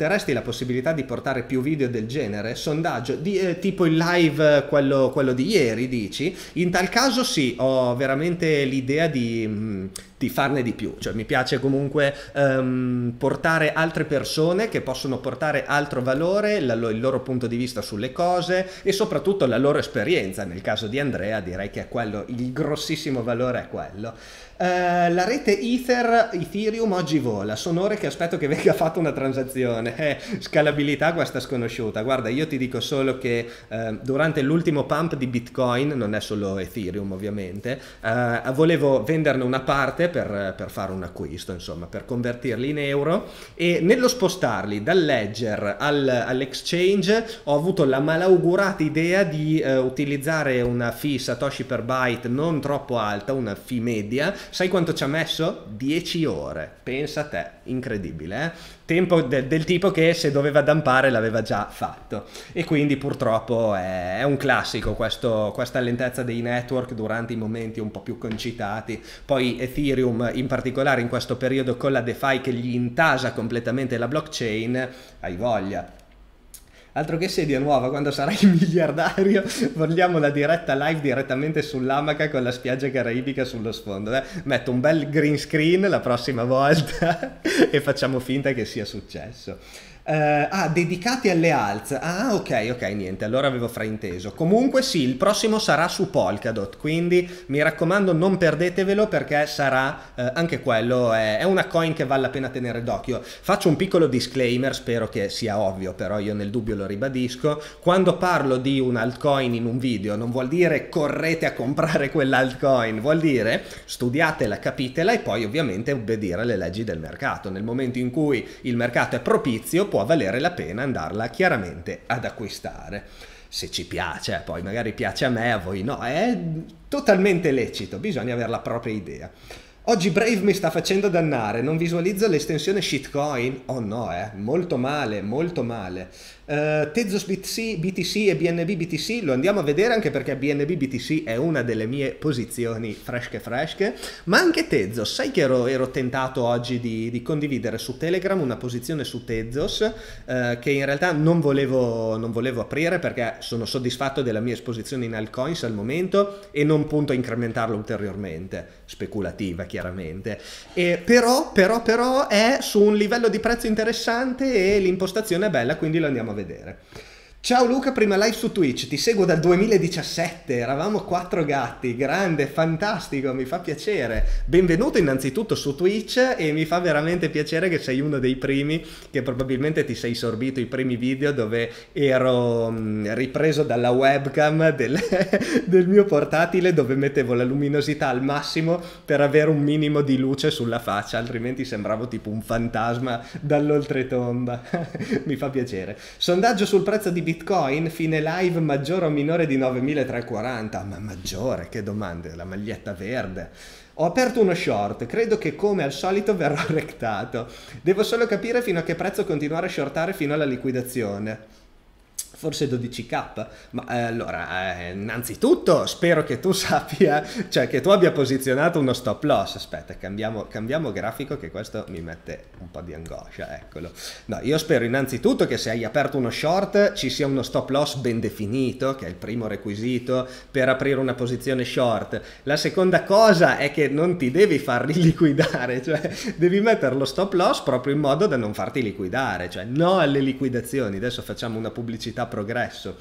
la possibilità di portare più video del genere? Sondaggio, di, eh, tipo il live, quello, quello di ieri, dici? In tal caso sì, ho veramente l'idea di... Mh, di farne di più, cioè mi piace comunque um, portare altre persone che possono portare altro valore, la, il loro punto di vista sulle cose e soprattutto la loro esperienza. Nel caso di Andrea direi che è quello, il grossissimo valore è quello. Uh, la rete Ether, Ethereum oggi vola, sono ore che aspetto che venga fatta una transazione, eh, scalabilità questa sconosciuta. Guarda, io ti dico solo che uh, durante l'ultimo pump di Bitcoin, non è solo Ethereum ovviamente, uh, volevo venderne una parte per, per fare un acquisto, insomma, per convertirli in euro, e nello spostarli dal ledger al, all'exchange ho avuto la malaugurata idea di uh, utilizzare una fee Satoshi per byte non troppo alta, una fee media. Sai quanto ci ha messo? dieci ore, pensa a te, incredibile, eh? Tempo de- del tipo che se doveva dampare l'aveva già fatto, e quindi purtroppo è, è un classico questo, questa lentezza dei network durante i momenti un po' più concitati. Poi Ethereum in particolare in questo periodo con la DeFi che gli intasa completamente la blockchain, hai voglia. Altro che sedia nuova, quando sarai miliardario vogliamo la diretta live direttamente sull'amaca con la spiaggia caraibica sullo sfondo. Eh? Metto un bel green screen la prossima volta e facciamo finta che sia successo. Uh, ah, dedicati alle alts. Ah, ok, ok, niente, allora avevo frainteso. Comunque sì, il prossimo sarà su Polkadot, quindi mi raccomando non perdetevelo, perché sarà, uh, anche quello è, è una coin che vale la pena tenere d'occhio. Faccio un piccolo disclaimer, spero che sia ovvio, però io nel dubbio lo ribadisco. Quando parlo di un altcoin in un video non vuol dire correte a comprare quell'altcoin, vuol dire studiatela, capitela e poi ovviamente obbedire alle leggi del mercato. Nel momento in cui il mercato è propizio può valere la pena andarla chiaramente ad acquistare, se ci piace, poi magari piace a me, a voi no, è totalmente lecito, bisogna avere la propria idea. Oggi Brave mi sta facendo dannare, non visualizzo l'estensione shitcoin, oh no, eh, molto male, molto male. Uh, Tezos B T C, B T C e B N B B T C lo andiamo a vedere, anche perché B N B B T C è una delle mie posizioni fresche fresche, ma anche Tezos. Sai che ero, ero tentato oggi di, di condividere su Telegram una posizione su Tezos uh, che in realtà non volevo, non volevo aprire, perché sono soddisfatto della mia esposizione in altcoins al momento e non punto a incrementarlo ulteriormente, speculativa chiaramente, e però, però, però è su un livello di prezzo interessante e l'impostazione è bella, quindi lo andiamo a vedere. Ciao Luca, prima live su Twitch, ti seguo dal duemiladiciassette, eravamo quattro gatti, grande, fantastico, mi fa piacere. Benvenuto innanzitutto su Twitch e mi fa veramente piacere che sei uno dei primi, che probabilmente ti sei sorbito i primi video dove ero mh, ripreso dalla webcam del, del mio portatile, dove mettevo la luminosità al massimo per avere un minimo di luce sulla faccia, altrimenti sembravo tipo un fantasma dall'oltretomba. Mi fa piacere. Sondaggio sul prezzo di Bitcoin, fine live maggiore o minore di novemilatrecentoquaranta? Ma maggiore, che domande, la maglietta verde. Ho aperto uno short, credo che come al solito verrò rectato. Devo solo capire fino a che prezzo continuare a shortare fino alla liquidazione. Forse dodici K, ma eh, allora eh, innanzitutto spero che tu sappia, cioè che tu abbia posizionato uno stop loss. Aspetta, cambiamo, cambiamo grafico, che questo mi mette un po' di angoscia, eccolo. No, io spero innanzitutto che se hai aperto uno short ci sia uno stop loss ben definito, che è il primo requisito per aprire una posizione short. La seconda cosa è che non ti devi far riliquidare, cioè devi mettere lo stop loss proprio in modo da non farti liquidare, cioè no alle liquidazioni. Adesso facciamo una pubblicità progresso,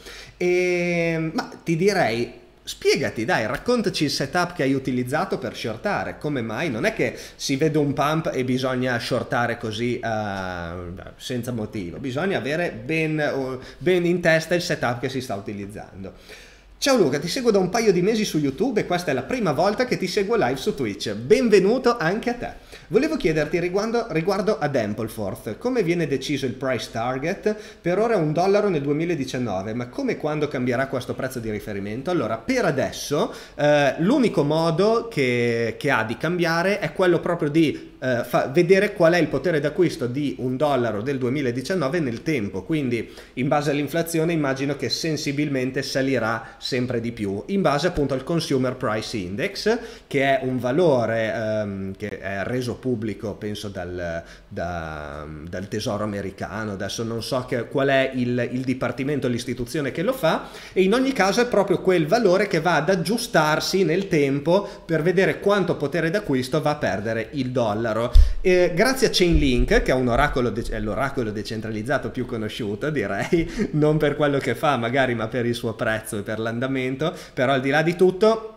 e ma ti direi, spiegati, dai, raccontaci il setup che hai utilizzato per shortare, come mai? Non è che si vede un pump e bisogna shortare così uh, senza motivo, bisogna avere ben, uh, ben in testa il setup che si sta utilizzando. Ciao Luca, ti seguo da un paio di mesi su YouTube e questa è la prima volta che ti seguo live su Twitch. Benvenuto anche a te. Volevo chiederti riguardo, riguardo ad Ampleforth, come viene deciso il price target? Per ora è un dollaro nel duemiladiciannove, ma come e quando cambierà questo prezzo di riferimento? Allora, per adesso eh, l'unico modo che, che ha di cambiare è quello proprio di eh, fa vedere qual è il potere d'acquisto di un dollaro del duemiladiciannove nel tempo, quindi in base all'inflazione immagino che sensibilmente salirà sempre di più, in base appunto al Consumer Price Index, che è un valore ehm, che è reso pubblico penso dal, da, dal Tesoro americano, adesso non so che, qual è il, il dipartimento, l'istituzione che lo fa, e in ogni caso è proprio quel valore che va ad aggiustarsi nel tempo per vedere quanto potere d'acquisto va a perdere il dollaro. E grazie a Chainlink, che è un oracolo, è l'oracolo decentralizzato più conosciuto direi, non per quello che fa magari ma per il suo prezzo e per l'andamento, però al di là di tutto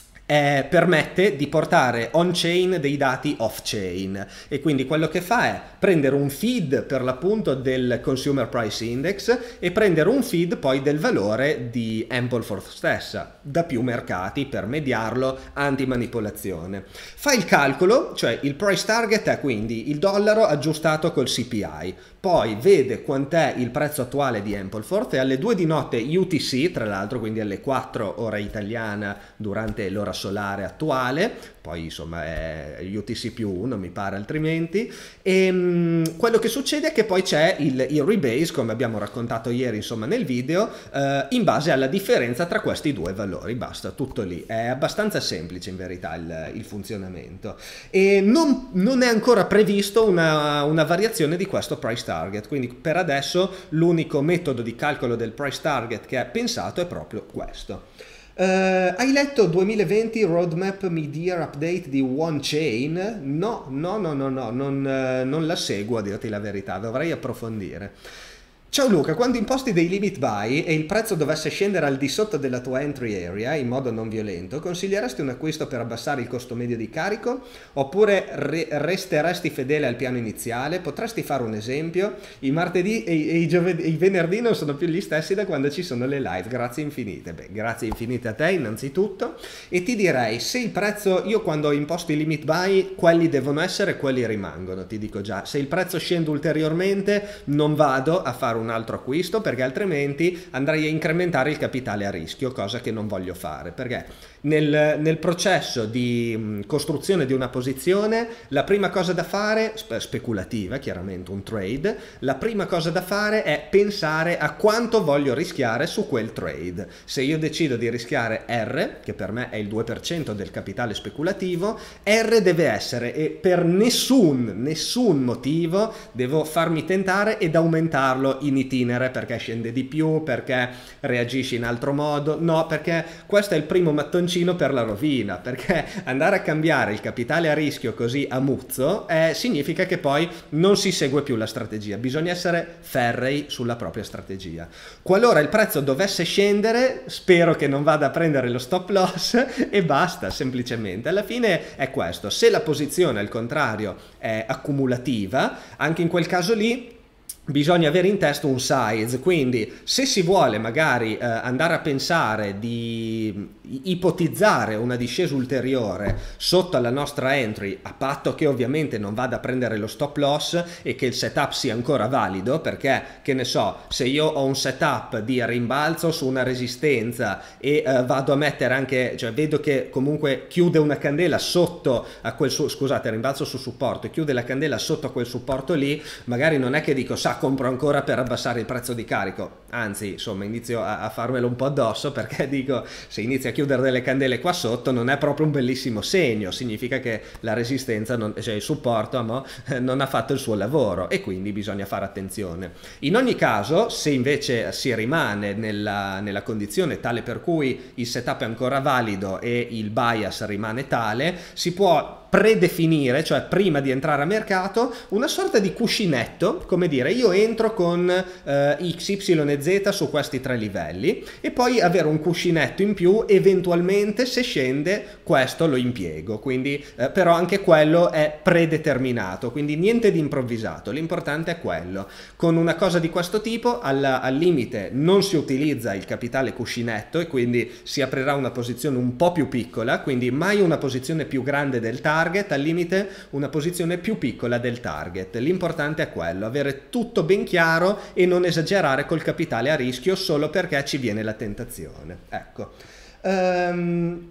Eh, permette di portare on-chain dei dati off-chain, e quindi quello che fa è prendere un feed per l'appunto del Consumer Price Index e prendere un feed poi del valore di Ampleforth stessa da più mercati per mediarlo anti-manipolazione. Fa il calcolo, cioè il price target è quindi il dollaro aggiustato col C P I, poi vede quant'è il prezzo attuale di Ampleforth e alle due di notte U T C, tra l'altro, quindi alle quattro ora italiana durante l'ora solare attuale, poi insomma è U T C più uno mi pare altrimenti, e mh, quello che succede è che poi c'è il, il rebase, come abbiamo raccontato ieri insomma nel video, eh, in base alla differenza tra questi due valori, basta, tutto lì, è abbastanza semplice in verità il, il funzionamento, e non, non è ancora previsto una, una variazione di questo price target, quindi per adesso l'unico metodo di calcolo del price target che è pensato è proprio questo. Uh, hai letto duemilaventi Roadmap Mid-Year Update di OneChain? No, no, no, no, no, non, uh, non la seguo a dirti la verità, dovrei approfondire. Ciao Luca, quando imposti dei limit buy e il prezzo dovesse scendere al di sotto della tua entry area in modo non violento, consiglieresti un acquisto per abbassare il costo medio di carico oppure re resteresti fedele al piano iniziale? Potresti fare un esempio? I martedì e, e i, i venerdì non sono più gli stessi da quando ci sono le live, grazie infinite. Beh, grazie infinite a te innanzitutto, e ti direi, se il prezzo, io quando ho imposto i limit buy, quelli devono essere, quelli rimangono, ti dico già. Se il prezzo scende ulteriormente non vado a fare un un altro acquisto, perché altrimenti andrei a incrementare il capitale a rischio, cosa che non voglio fare, perché nel, nel processo di costruzione di una posizione la prima cosa da fare, spe speculativa chiaramente, un trade, la prima cosa da fare è pensare a quanto voglio rischiare su quel trade. Se io decido di rischiare R, che per me è il due per cento del capitale speculativo, R deve essere, e per nessun, nessun motivo devo farmi tentare ed aumentarlo in itinere perché scende di più, perché reagisce in altro modo, no, perché questo è il primo mattoncino per la rovina, perché andare a cambiare il capitale a rischio così a muzzo eh, significa che poi non si segue più la strategia, bisogna essere ferrei sulla propria strategia. Qualora il prezzo dovesse scendere, spero che non vada a prendere lo stop loss e basta, semplicemente. Alla fine è questo. Se la posizione al contrario è accumulativa, anche in quel caso lì bisogna avere in testa un size, quindi se si vuole magari eh, andare a pensare di ipotizzare una discesa ulteriore sotto alla nostra entry, a patto che ovviamente non vada a prendere lo stop loss e che il setup sia ancora valido, perché che ne so, se io ho un setup di rimbalzo su una resistenza e eh, vado a mettere anche, cioè vedo che comunque chiude una candela sotto a quel su, scusate, rimbalzo su supporto e chiude la candela sotto a quel supporto lì, magari non è che dico sa compro ancora per abbassare il prezzo di carico, anzi insomma inizio a, a farmelo un po' addosso, perché dico se inizia a chiudere delle candele qua sotto non è proprio un bellissimo segno, significa che la resistenza, non, cioè il supporto no, non ha fatto il suo lavoro e quindi bisogna fare attenzione. In ogni caso, se invece si rimane nella, nella condizione tale per cui il setup è ancora valido e il bias rimane tale, si può predefinire, cioè prima di entrare a mercato, una sorta di cuscinetto, come dire io entro con eh, X, Y e Z su questi tre livelli e poi avere un cuscinetto in più, eventualmente se scende questo lo impiego, quindi eh, però anche quello è predeterminato, quindi niente di improvvisato, l'importante è quello. Con una cosa di questo tipo al, al limite non si utilizza il capitale cuscinetto e quindi si aprirà una posizione un po' più piccola, quindi mai una posizione più grande del target, al limite una posizione più piccola del target. L'importante è quello, avere tutto ben chiaro e non esagerare col capitale a rischio solo perché ci viene la tentazione. Ecco. Um,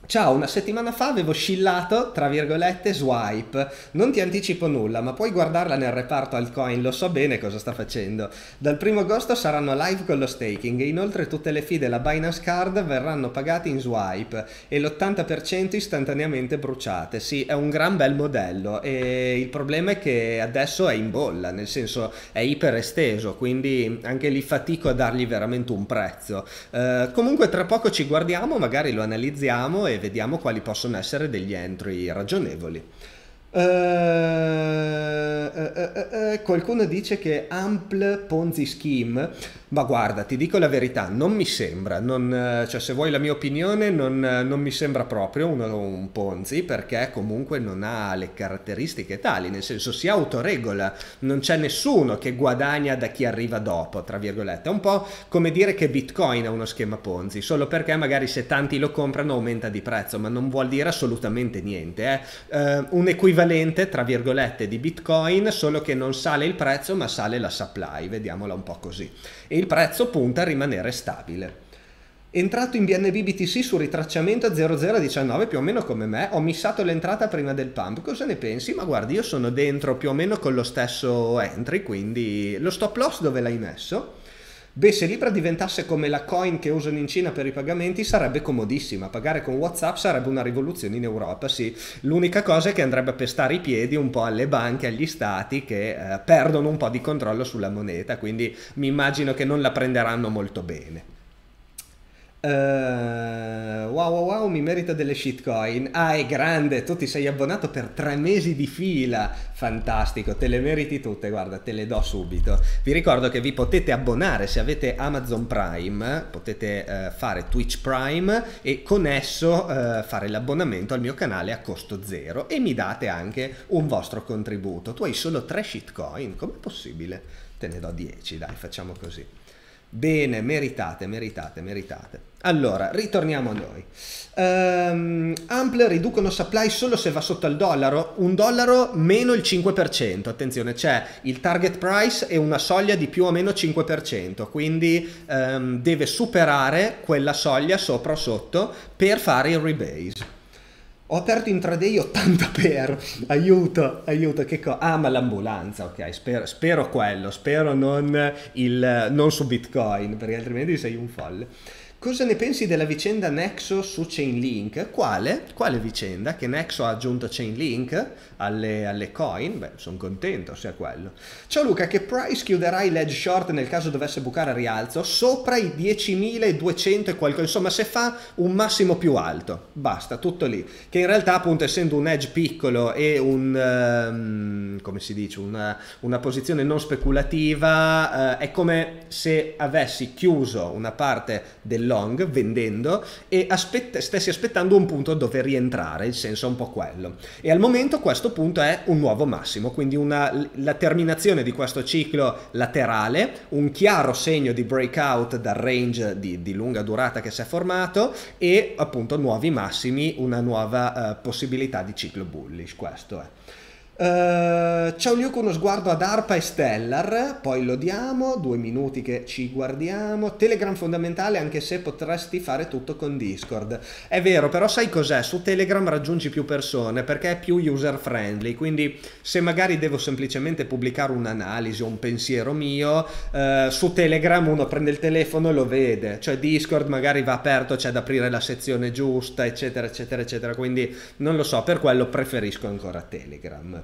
Ciao, una settimana fa avevo scillato, tra virgolette, Swipe. Non ti anticipo nulla, ma puoi guardarla nel reparto altcoin, lo so bene cosa sta facendo. Dal primo agosto saranno live con lo staking e inoltre tutte le fee della Binance Card verranno pagate in Swipe e l'ottanta per cento istantaneamente bruciate. Sì, è un gran bel modello e il problema è che adesso è in bolla, nel senso è iper esteso, quindi anche lì fatico a dargli veramente un prezzo. Eh, comunque tra poco ci guardiamo, magari lo analizziamo e vediamo quali possono essere degli entry ragionevoli. Uh, uh, uh, uh, qualcuno dice che Ample Ponzi Scheme, ma guarda, ti dico la verità, non mi sembra, non, uh, cioè se vuoi la mia opinione non, uh, non mi sembra proprio uno, un Ponzi, perché comunque non ha le caratteristiche tali, nel senso si autoregola, non c'è nessuno che guadagna da chi arriva dopo, tra virgolette. È un po' come dire che Bitcoin è uno schema Ponzi, solo perché magari se tanti lo comprano aumenta di prezzo, ma non vuol dire assolutamente niente. È uh, un equivalente tra virgolette di Bitcoin, solo che non sale il prezzo ma sale la supply, vediamola un po' così, e il prezzo punta a rimanere stabile. Entrato in B N B B T C su ritracciamento a zero zero diciannove, più o meno come me, ho missato l'entrata prima del pump. Cosa ne pensi? Ma guardi, io sono dentro più o meno con lo stesso entry, quindi lo stop loss dove l'hai messo? Beh, se Libra diventasse come la coin che usano in Cina per i pagamenti sarebbe comodissima, pagare con WhatsApp sarebbe una rivoluzione in Europa, sì. L'unica cosa è che andrebbe a pestare i piedi un po' alle banche, agli stati che eh, perdono un po' di controllo sulla moneta, quindi mi immagino che non la prenderanno molto bene. Uh, wow wow wow, mi merita delle shitcoin. Ah, è grande, tu ti sei abbonato per tre mesi di fila, fantastico, te le meriti tutte, guarda, te le do subito. Vi ricordo che vi potete abbonare se avete Amazon Prime, potete uh, fare Twitch Prime e con esso uh, fare l'abbonamento al mio canale a costo zero e mi date anche un vostro contributo. Tu hai solo tre shitcoin, com'è possibile? Te ne do dieci, dai, facciamo così. Bene, meritate, meritate, meritate. Allora, ritorniamo a noi. Um, Ample riducono supply solo se va sotto al dollaro, un dollaro meno il cinque per cento. Attenzione, c'è il target price e una soglia di più o meno cinque per cento, quindi um, deve superare quella soglia sopra o sotto per fare il rebase. Ho aperto intraday ottanta per, aiuto, aiuto, che cosa? Ah, ma l'ambulanza, ok, spero, spero quello, spero non, il, non su Bitcoin, perché altrimenti sei un folle. Cosa ne pensi della vicenda Nexo su Chainlink? Quale? Quale vicenda? Che Nexo ha aggiunto Chainlink alle, alle coin? Beh, sono contento se è quello. Ciao Luca, che price chiuderà il ledge short nel caso dovesse bucare a rialzo? Sopra i diecimiladuecento e qualcosa, insomma se fa un massimo più alto, basta, tutto lì. Che in realtà appunto essendo un edge piccolo e un, um, come si dice, una, una posizione non speculativa, uh, è come se avessi chiuso una parte del long vendendo e aspett- stessi aspettando un punto dove rientrare, il senso è un po' quello, e al momento questo punto è un nuovo massimo, quindi una, la terminazione di questo ciclo laterale, un chiaro segno di breakout dal range di, di lunga durata che si è formato e appunto nuovi massimi, una nuova uh, possibilità di ciclo bullish, questo è. Uh, ciao Luke, uno sguardo ad ARPA e Stellar, poi lo diamo, due minuti che ci guardiamo. Telegram fondamentale anche se potresti fare tutto con Discord. È vero, però sai cos'è? Su Telegram raggiungi più persone perché è più user friendly, quindi se magari devo semplicemente pubblicare un'analisi o un pensiero mio, uh, su Telegram uno prende il telefono e lo vede, cioè Discord magari va aperto, c'è da aprire la sezione giusta, eccetera, eccetera, eccetera, quindi non lo so, per quello preferisco ancora Telegram.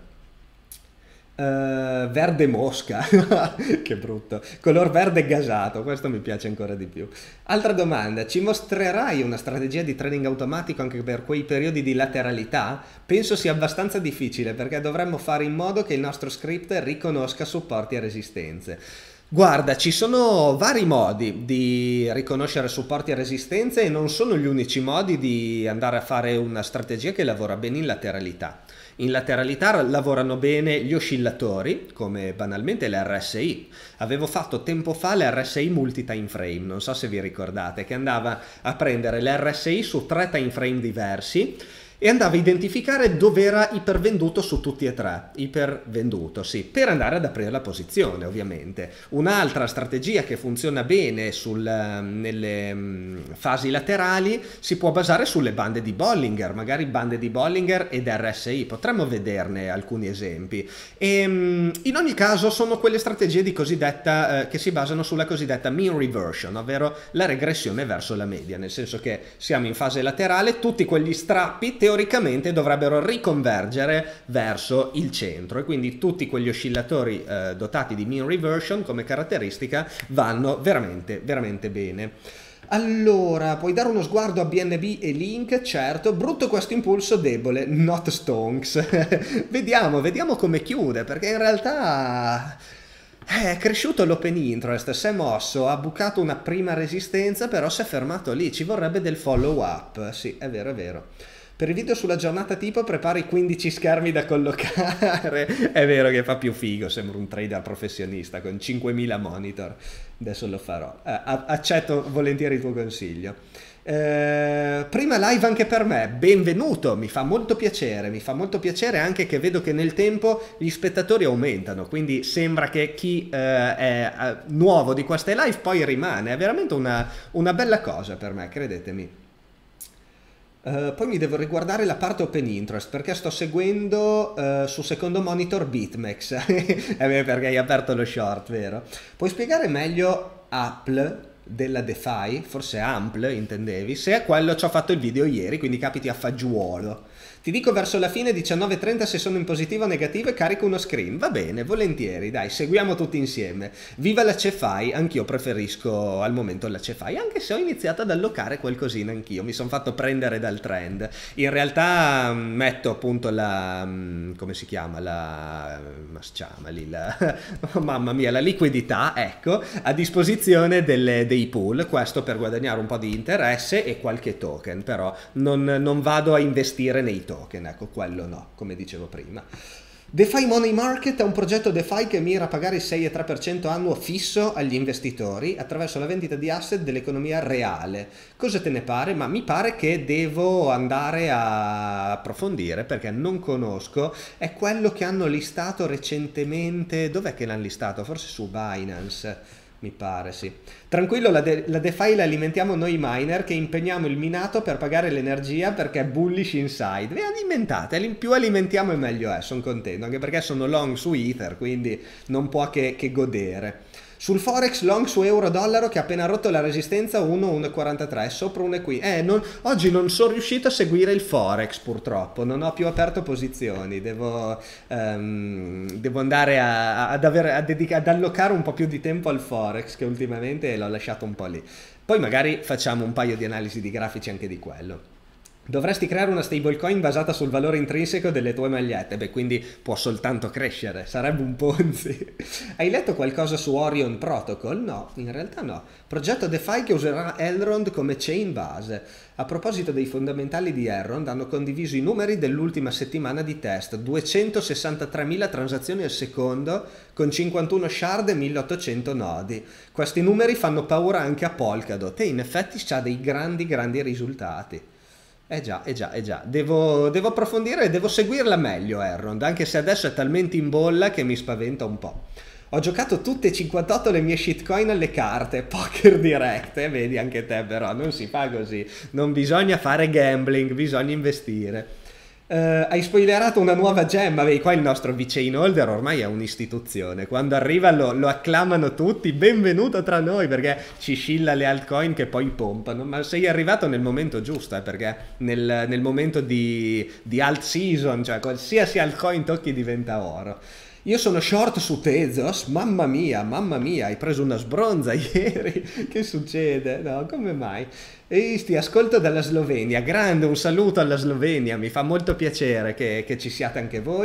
Uh, verde mosca, che brutto, color verde gasato, questo mi piace ancora di più. Altra domanda, ci mostrerai una strategia di trading automatico anche per quei periodi di lateralità? Penso sia abbastanza difficile perché dovremmo fare in modo che il nostro script riconosca supporti e resistenze. Guarda, ci sono vari modi di riconoscere supporti e resistenze e non sono gli unici modi di andare a fare una strategia che lavora bene in lateralità. In lateralità lavorano bene gli oscillatori, come banalmente l'R S I. Avevo fatto tempo fa l'R S I multi-time frame, non so se vi ricordate, che andava a prendere l'R S I su tre time frame diversi e andava a identificare dove era ipervenduto su tutti e tre, ipervenduto, sì, per andare ad aprire la posizione ovviamente. Un'altra strategia che funziona bene sul, nelle um, fasi laterali si può basare sulle bande di Bollinger, magari bande di Bollinger ed R S I, potremmo vederne alcuni esempi. E, um, in ogni caso sono quelle strategie di cosiddetta, eh, che si basano sulla cosiddetta mean reversion, ovvero la regressione verso la media, nel senso che siamo in fase laterale, tutti quegli strappi teoricamente dovrebbero riconvergere verso il centro e quindi tutti quegli oscillatori eh, dotati di mean reversion come caratteristica vanno veramente veramente bene. Allora, puoi dare uno sguardo a B N B e Link? Certo, brutto questo impulso debole, not stonks. vediamo, vediamo come chiude, perché in realtà è cresciuto l'open interest, si è mosso, ha bucato una prima resistenza, però si è fermato lì, ci vorrebbe del follow up, sì, è vero, è vero. Per il video sulla giornata tipo prepari quindici schermi da collocare. È vero che fa più figo, sembra un trader professionista con cinquemila monitor. Adesso lo farò. Eh, accetto volentieri il tuo consiglio. Eh, prima live anche per me, benvenuto, mi fa molto piacere, mi fa molto piacere anche che vedo che nel tempo gli spettatori aumentano, quindi sembra che chi eh, è eh, nuovo di queste live poi rimane, è veramente una, una bella cosa per me, credetemi. Uh, poi mi devo riguardare la parte open interest perché sto seguendo uh, sul secondo monitor BitMEX eh, perché hai aperto lo short, vero? Puoi spiegare meglio Apple della DeFi? Forse Ample intendevi? Se è quello ci ho fatto il video ieri, quindi capiti a fagiolo. Ti dico verso la fine diciannove e trenta se sono in positivo o negativo e carico uno screen. Va bene, volentieri, dai, seguiamo tutti insieme. Viva la C F I, anch'io preferisco al momento la C F I, anche se ho iniziato ad allocare qualcosina anch'io, mi sono fatto prendere dal trend. In realtà metto appunto la, come si chiama, la, ma si chiama lì, la, oh, mamma mia, la liquidità, ecco, a disposizione delle, dei pool, questo per guadagnare un po' di interesse e qualche token, però non, non vado a investire nei token. Token, ecco, quello no, come dicevo prima. DeFi Money Market è un progetto DeFi che mira a pagare il sei virgola tre per cento annuo fisso agli investitori attraverso la vendita di asset dell'economia reale. Cosa te ne pare? Ma mi pare che devo andare a approfondire perché non conosco. È quello che hanno listato recentemente. Dov'è che l'hanno listato? Forse su Binance. Mi pare, sì. Tranquillo, la, de la DeFi la alimentiamo noi miner che impegniamo il minato per pagare l'energia perché è bullish inside. Vi alimentate, più alimentiamo e meglio è, sono contento, anche perché sono long su Ether, quindi non può che, che godere. Sul Forex long su euro-dollaro che ha appena rotto la resistenza uno virgola uno quarantatré, sopra uno qui. Eh, non, oggi non sono riuscito a seguire il Forex purtroppo, non ho più aperto posizioni, devo, um, devo andare a, ad, avere, a ad allocare un po' più di tempo al Forex che ultimamente l'ho lasciato un po' lì. Poi magari facciamo un paio di analisi di grafici anche di quello. Dovresti creare una stablecoin basata sul valore intrinseco delle tue magliette, beh, quindi può soltanto crescere, sarebbe un Ponzi. Hai letto qualcosa su Orion Protocol? No, in realtà no. Progetto DeFi che userà Elrond come chain base. A proposito dei fondamentali di Elrond, hanno condiviso i numeri dell'ultima settimana di test, duecentosessantatremila transazioni al secondo con cinquantuno shard e milleottocento nodi. Questi numeri fanno paura anche a Polkadot e in effetti c'ha dei grandi grandi risultati. Eh già, eh già, eh già, devo, devo approfondire e devo seguirla meglio Elrond, anche se adesso è talmente in bolla che mi spaventa un po'. Ho giocato tutte e cinquantotto le mie shitcoin alle carte, poker direct, eh, vedi anche te però, non si fa così, non bisogna fare gambling, bisogna investire. Uh, hai spoilerato una nuova gemma, beh, qua il nostro V C holder ormai è un'istituzione, quando arriva lo, lo acclamano tutti, benvenuto tra noi, perché ci scilla le altcoin che poi pompano, ma sei arrivato nel momento giusto, eh, perché nel, nel momento di, di alt season, cioè qualsiasi altcoin tocchi diventa oro. Io sono short su Tezos, mamma mia, mamma mia, hai preso una sbronza ieri, che succede? No, come mai? E ti ascolto dalla Slovenia, grande, un saluto alla Slovenia, mi fa molto piacere che, che ci siate anche voi.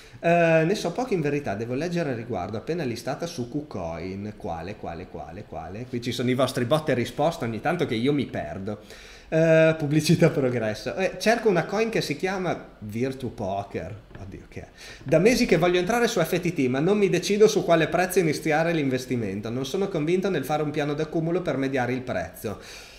Uh, ne so poco in verità, devo leggere al riguardo, appena listata su KuCoin, quale, quale, quale, quale? Qui ci sono i vostri bot e risposte ogni tanto che io mi perdo. Uh, pubblicità progresso. Eh, cerco una coin che si chiama Virtu Poker. Oddio, che è? Da mesi che voglio entrare su F T T, ma non mi decido su quale prezzo iniziare l'investimento. Non sono convinto nel fare un piano d'accumulo per mediare il prezzo.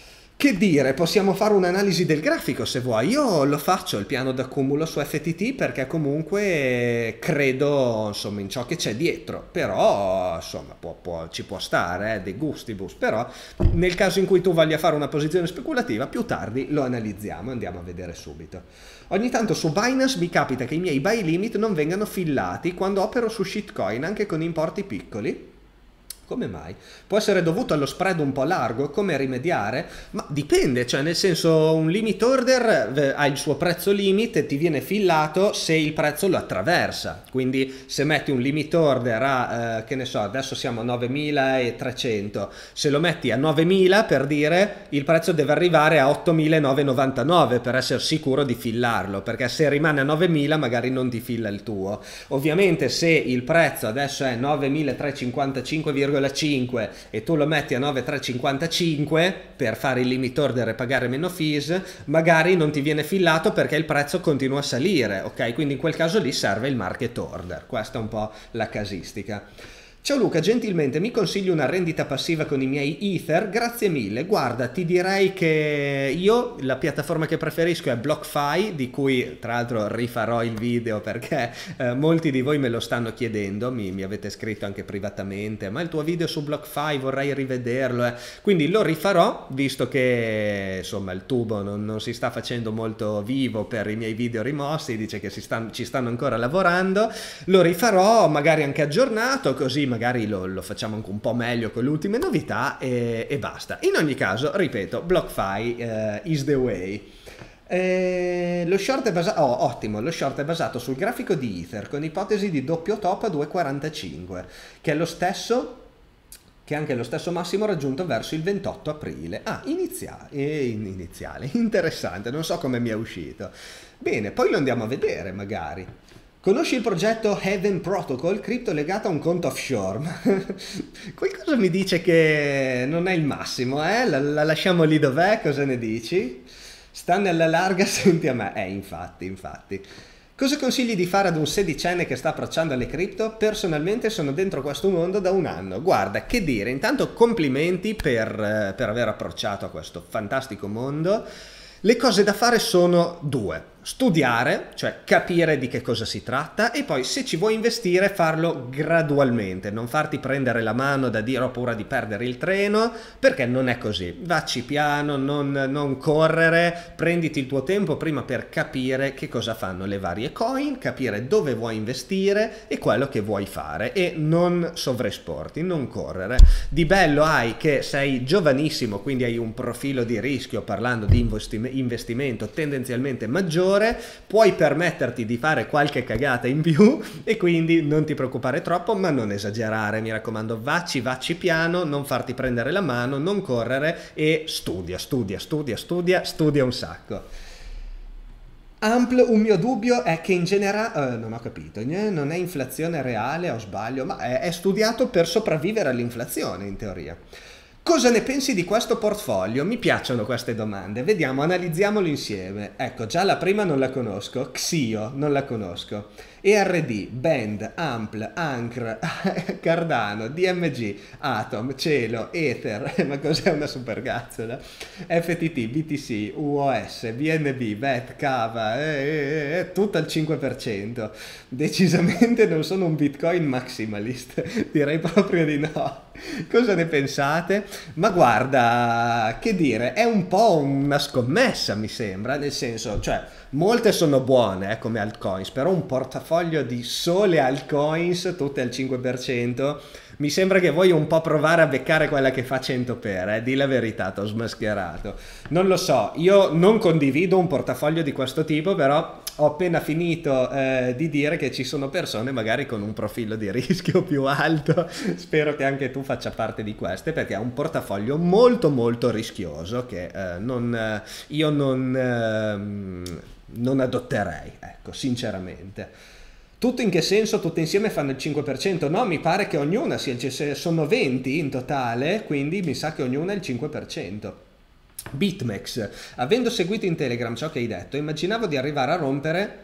Che dire, possiamo fare un'analisi del grafico se vuoi. Io lo faccio il piano d'accumulo su F T T perché comunque credo insomma in ciò che c'è dietro, però insomma può, può, ci può stare, eh, de gustibus, però nel caso in cui tu voglia fare una posizione speculativa più tardi lo analizziamo, andiamo a vedere subito. Ogni tanto su Binance mi capita che i miei buy limit non vengano fillati quando opero su shitcoin anche con importi piccoli. Come mai? Può essere dovuto allo spread un po' largo? Come rimediare? Ma dipende, cioè nel senso un limit order eh, ha il suo prezzo limit e ti viene fillato se il prezzo lo attraversa. Quindi se metti un limit order a, eh, che ne so, adesso siamo a novemilatrecento, se lo metti a novemila per dire, il prezzo deve arrivare a ottomilanovecentonovantanove per essere sicuro di fillarlo, perché se rimane a novemila magari non ti filla il tuo. Ovviamente se il prezzo adesso è novemilatrecentocinquantacinque virgola cinque e tu lo metti a novantatrecentocinquantacinque per fare il limit order e pagare meno fees, magari non ti viene fillato perché il prezzo continua a salire, ok? Quindi in quel caso lì serve il market order, questa è un po' la casistica. Ciao Luca, gentilmente mi consigli una rendita passiva con i miei Ether? Grazie mille. Guarda, ti direi che io la piattaforma che preferisco è BlockFi, di cui tra l'altro rifarò il video perché eh, molti di voi me lo stanno chiedendo, mi, mi avete scritto anche privatamente, ma il tuo video su BlockFi vorrei rivederlo, eh. Quindi lo rifarò, visto che insomma il tubo non, non si sta facendo molto vivo per i miei video rimossi, dice che si stanno, ci stanno ancora lavorando, lo rifarò magari anche aggiornato, così magari lo, lo facciamo anche un po' meglio con le ultime novità e, e basta. In ogni caso, ripeto, BlockFi uh, is the way. Eh, lo short è basato, oh, ottimo, lo short è basato sul grafico di Ether con ipotesi di doppio top a due virgola quarantacinque, che è lo stesso che è anche lo stesso massimo raggiunto verso il ventotto aprile. Ah, iniziale, iniziale, interessante, non so come mi è uscito. Bene, poi lo andiamo a vedere magari. Conosci il progetto Heaven Protocol, cripto legata a un conto offshore? Qualcosa mi dice che non è il massimo, eh? La, la lasciamo lì dov'è, cosa ne dici? Sta nella larga, senti a me. Eh, infatti, infatti. Cosa consigli di fare ad un sedicenne che sta approcciando alle cripto? Personalmente sono dentro questo mondo da un anno. Guarda, che dire, intanto complimenti per, per aver approcciato a questo fantastico mondo. Le cose da fare sono due. Studiare, cioè capire di che cosa si tratta, e poi se ci vuoi investire farlo gradualmente, non farti prendere la mano da dire ho paura di perdere il treno, perché non è così. Vacci piano, non, non correre, prenditi il tuo tempo prima per capire che cosa fanno le varie coin, capire dove vuoi investire e quello che vuoi fare, e non sovraesporti, non correre. Di bello hai che sei giovanissimo, quindi hai un profilo di rischio, parlando di investimento tendenzialmente maggiore, puoi permetterti di fare qualche cagata in più e quindi non ti preoccupare troppo, ma non esagerare, mi raccomando, vacci, vacci piano, non farti prendere la mano, non correre e studia, studia, studia, studia, studia un sacco. Ampl, un mio dubbio è che in generale, uh, non ho capito, non è inflazione reale o sbaglio, ma è, è studiato per sopravvivere all'inflazione in teoria. Cosa ne pensi di questo portfolio? Mi piacciono queste domande, vediamo, analizziamolo insieme. Ecco, già la prima non la conosco, Xio non la conosco, E R D, Band, Ampl, Ancr, Cardano, D M G, Atom, Cielo, Ether, ma cos'è una supergazzola? F T T, B T C, U O S, B N B, B E T, Cava, eh, eh, eh, tutto al cinque per cento. Decisamente non sono un Bitcoin maximalist, direi proprio di no. Cosa ne pensate? Ma guarda, che dire, è un po' una scommessa, mi sembra, nel senso, cioè, molte sono buone, eh, come altcoins, però un portafoglio di sole altcoins, tutte al cinque per cento, mi sembra che vuoi un po' provare a beccare quella che fa cento per, eh, di la verità, t'ho smascherato. Non lo so, io non condivido un portafoglio di questo tipo, però ho appena finito eh, di dire che ci sono persone magari con un profilo di rischio più alto, spero che anche tu faccia parte di queste, perché è un portafoglio molto molto rischioso che eh, non, eh, io non, eh, non adotterei, ecco, sinceramente. Tutto in che senso? Tutte insieme fanno il cinque per cento? No, mi pare che ognuna sia, sono venti in totale, quindi mi sa che ognuna è il cinque per cento. BitMEX, avendo seguito in Telegram ciò che hai detto, immaginavo di arrivare a rompere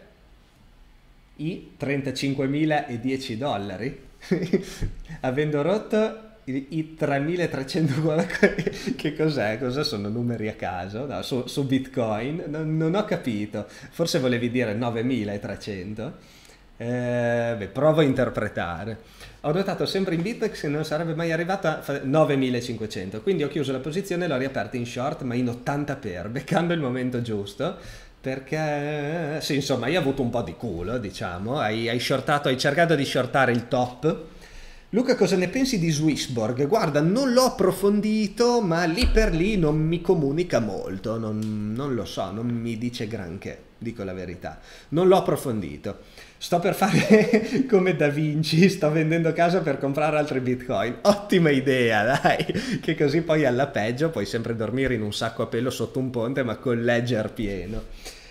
i trentacinquemila e dieci dollari. Avendo rotto I, i tremilatrecento, che cos'è? Cosa sono, numeri a caso? No, su, su Bitcoin? Non, non ho capito. Forse volevi dire novemilatrecento? Eh, beh, provo a interpretare. Ho notato sempre in Bitmex che non sarebbe mai arrivato a novemilacinquecento, quindi ho chiuso la posizione e l'ho riaperta in short, ma in ottanta per, beccando il momento giusto. Perché, sì, insomma, hai avuto un po' di culo, diciamo. Hai, hai shortato, hai cercato di shortare il top. Luca, cosa ne pensi di Swissborg? Guarda, non l'ho approfondito, ma lì per lì non mi comunica molto, non, non lo so, non mi dice granché, dico la verità. Non l'ho approfondito. Sto per fare come Da Vinci, sto vendendo casa per comprare altri Bitcoin. Ottima idea, dai, che così poi alla peggio puoi sempre dormire in un sacco a pelo sotto un ponte, ma col ledger pieno.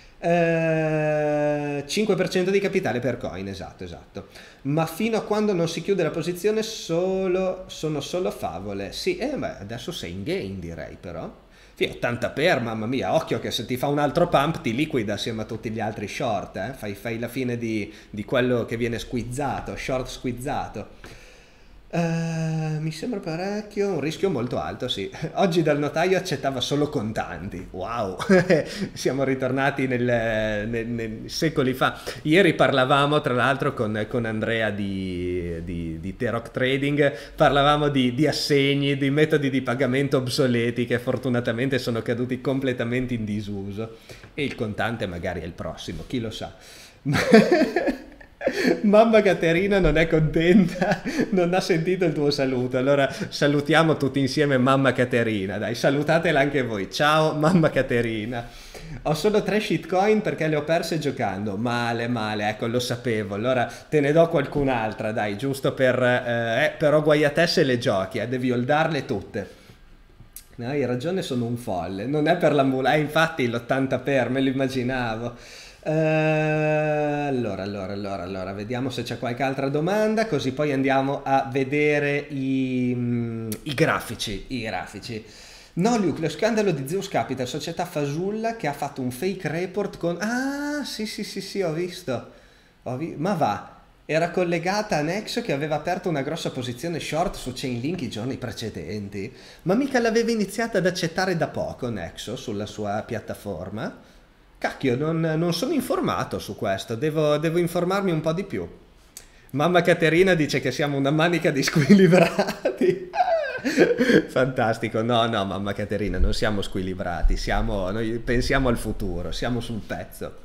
Uh, cinque per cento di capitale per coin, esatto, esatto. Ma fino a quando non si chiude la posizione solo, sono solo favole. Sì, eh, beh, adesso sei in gain, direi, però. Sì, ottanta per, mamma mia, occhio che se ti fa un altro pump ti liquida assieme a tutti gli altri short, eh? Fai, fai la fine di, di quello che viene squizzato, short squizzato. Uh, mi sembra parecchio, un rischio molto alto, sì. Oggi dal notaio accettava solo contanti. Wow, siamo ritornati nel, nel, nel secoli fa. Ieri parlavamo tra l'altro con, con Andrea di, di, di T-Rock Trading, parlavamo di, di assegni, di metodi di pagamento obsoleti che fortunatamente sono caduti completamente in disuso, e il contante magari è il prossimo, chi lo sa. Mamma Caterina non è contenta, non ha sentito il tuo saluto, allora salutiamo tutti insieme mamma Caterina, dai, salutatela anche voi. Ciao mamma Caterina. Ho solo tre shitcoin perché le ho perse giocando. Male, male, ecco, lo sapevo. Allora te ne do qualcun'altra, dai, giusto per... Eh, eh, però guai a te se le giochi, eh, devi holdarle tutte. No, hai ragione, sono un folle, non è per la mula, eh, infatti l'ottanta per, me lo immaginavo. Uh, allora, allora, allora, allora, vediamo se c'è qualche altra domanda, così poi andiamo a vedere i, mm, i grafici, i grafici. No, Luke, lo scandalo di Zeus Capital, società fasulla che ha fatto un fake report con... Ah, sì, sì, sì, sì, ho visto. Ho vi... Ma va, era collegata a Nexo che aveva aperto una grossa posizione short su Chainlink i giorni precedenti, ma mica l'aveva iniziata ad accettare da poco Nexo sulla sua piattaforma? Cacchio, non, non sono informato su questo, devo, devo informarmi un po' di più. Mamma Caterina dice che siamo una manica di squilibrati. Fantastico, no, no, mamma Caterina, non siamo squilibrati, siamo, noi pensiamo al futuro, siamo sul pezzo.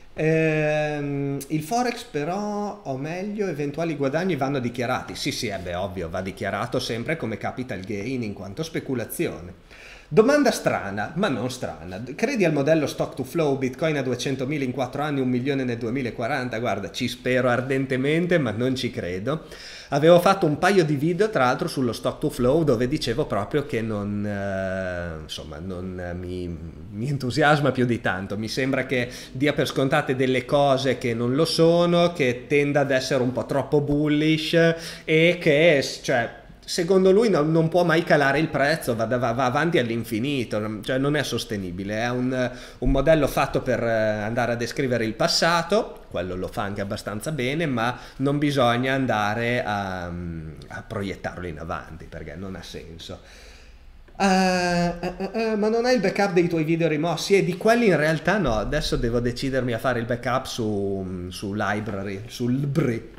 Ehm, il Forex però, o meglio, eventuali guadagni vanno dichiarati. Sì, sì, è beh, ovvio, va dichiarato sempre come capital gain in quanto speculazione. Domanda strana, ma non strana. Credi al modello stock to flow, Bitcoin a duecentomila in quattro anni, un milione nel duemilaquaranta? Guarda, ci spero ardentemente, ma non ci credo. Avevo fatto un paio di video, tra l'altro, sullo stock to flow, dove dicevo proprio che non, eh, insomma, non eh, mi, mi entusiasma più di tanto. Mi sembra che dia per scontate delle cose che non lo sono, che tenda ad essere un po' troppo bullish e che, cioè... secondo lui no, non può mai calare il prezzo, va, va, va avanti all'infinito, cioè non è sostenibile, è un, un modello fatto per andare a descrivere il passato, quello lo fa anche abbastanza bene, ma non bisogna andare a, a proiettarlo in avanti perché non ha senso. Uh, uh, uh, uh, ma non hai il backup dei tuoi video rimossi? E di quelli in realtà no, adesso devo decidermi a fare il backup su, su Library, sul Bri.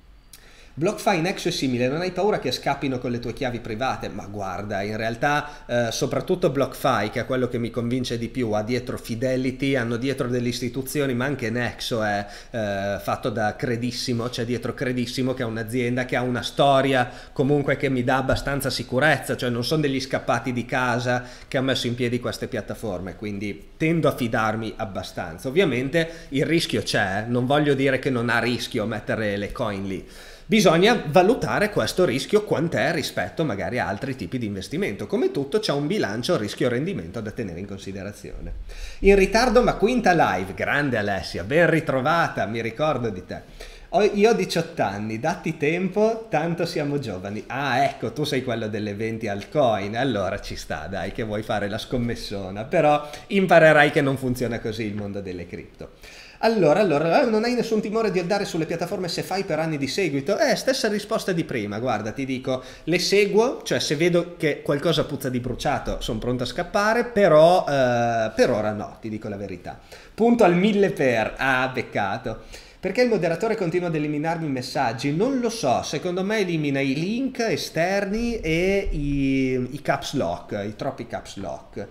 BlockFi Nexo è simile, non hai paura che scappino con le tue chiavi private? Ma guarda, in realtà eh, soprattutto BlockFi, che è quello che mi convince di più, ha dietro Fidelity, hanno dietro delle istituzioni, ma anche Nexo è eh, fatto da Credissimo, c'è dietro Credissimo che è un'azienda che ha una storia comunque che mi dà abbastanza sicurezza, cioè non sono degli scappati di casa che hanno messo in piedi queste piattaforme, quindi tendo a fidarmi abbastanza. Ovviamente il rischio c'è, non voglio dire che non ha rischio mettere le coin lì. Bisogna valutare questo rischio quant'è rispetto magari a altri tipi di investimento. Come tutto c'è un bilancio rischio-rendimento da tenere in considerazione. In ritardo ma quinta live, grande Alessia, ben ritrovata, mi ricordo di te. Io ho diciotto anni, datti tempo, tanto siamo giovani. Ah, ecco, tu sei quello delle venti altcoin, allora ci sta, dai, che vuoi fare la scommessona, però imparerai che non funziona così il mondo delle cripto. Allora, allora, eh, non hai nessun timore di andare sulle piattaforme se fai per anni di seguito? Eh, stessa risposta di prima, guarda, ti dico, le seguo, cioè se vedo che qualcosa puzza di bruciato sono pronto a scappare, però eh, per ora no, ti dico la verità. Punto al mille per, ah, beccato. Perché il moderatore continua ad eliminarmi i messaggi? Non lo so, secondo me elimina i link esterni e i, i caps lock, i troppi caps lock.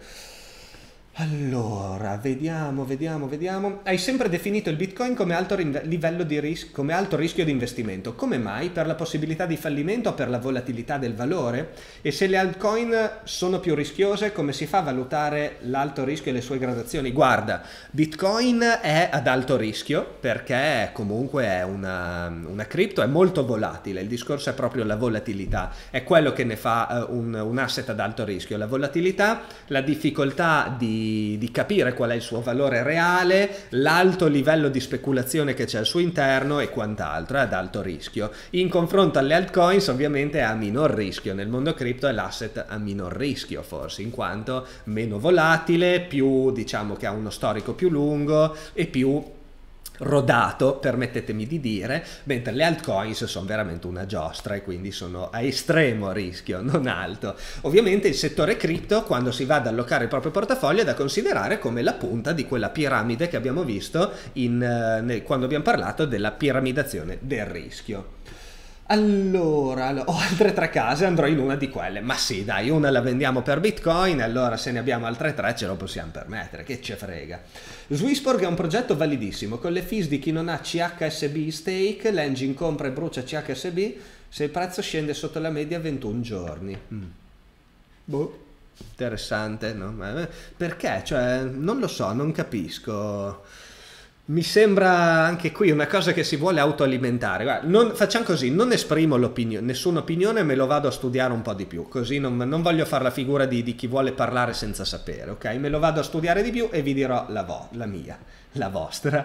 Allora, vediamo, vediamo, vediamo. Hai sempre definito il Bitcoin come alto livello di rischio, come alto rischio di investimento. Come mai? Per la possibilità di fallimento o per la volatilità del valore? E se le altcoin sono più rischiose, come si fa a valutare l'alto rischio e le sue gradazioni? Guarda, Bitcoin è ad alto rischio perché comunque è una, una cripto, è molto volatile. Il discorso è proprio la volatilità, è quello che ne fa uh, un, un asset ad alto rischio. La volatilità, la difficoltà di di capire qual è il suo valore reale, l'alto livello di speculazione che c'è al suo interno e quant'altro, è ad alto rischio. In confronto alle altcoins ovviamente è a minor rischio, nel mondo cripto è l'asset a minor rischio forse, in quanto meno volatile, più diciamo che ha uno storico più lungo e più rodato, permettetemi di dire, mentre le altcoins sono veramente una giostra e quindi sono a estremo rischio, non alto. Ovviamente il settore cripto, quando si va ad allocare il proprio portafoglio, è da considerare come la punta di quella piramide che abbiamo visto in, eh, nel, quando abbiamo parlato della piramidazione del rischio. Allora, ho altre tre case, andrò in una di quelle. Ma sì, dai, una la vendiamo per Bitcoin, allora se ne abbiamo altre tre ce lo possiamo permettere, che ce frega. Swissborg è un progetto validissimo, con le fees di chi non ha C H S B stake, l'engine compra e brucia C H S B, se il prezzo scende sotto la media ventuno giorni. Mm. Boh, interessante, no? Perché? Cioè, non lo so, non capisco. Mi sembra anche qui una cosa che si vuole autoalimentare. Guarda, non, facciamo così, non esprimo l'opinione, nessuna opinione, me lo vado a studiare un po' di più, così non, non voglio fare la figura di, di chi vuole parlare senza sapere, ok? Me lo vado a studiare di più e vi dirò la, vo la mia, la vostra.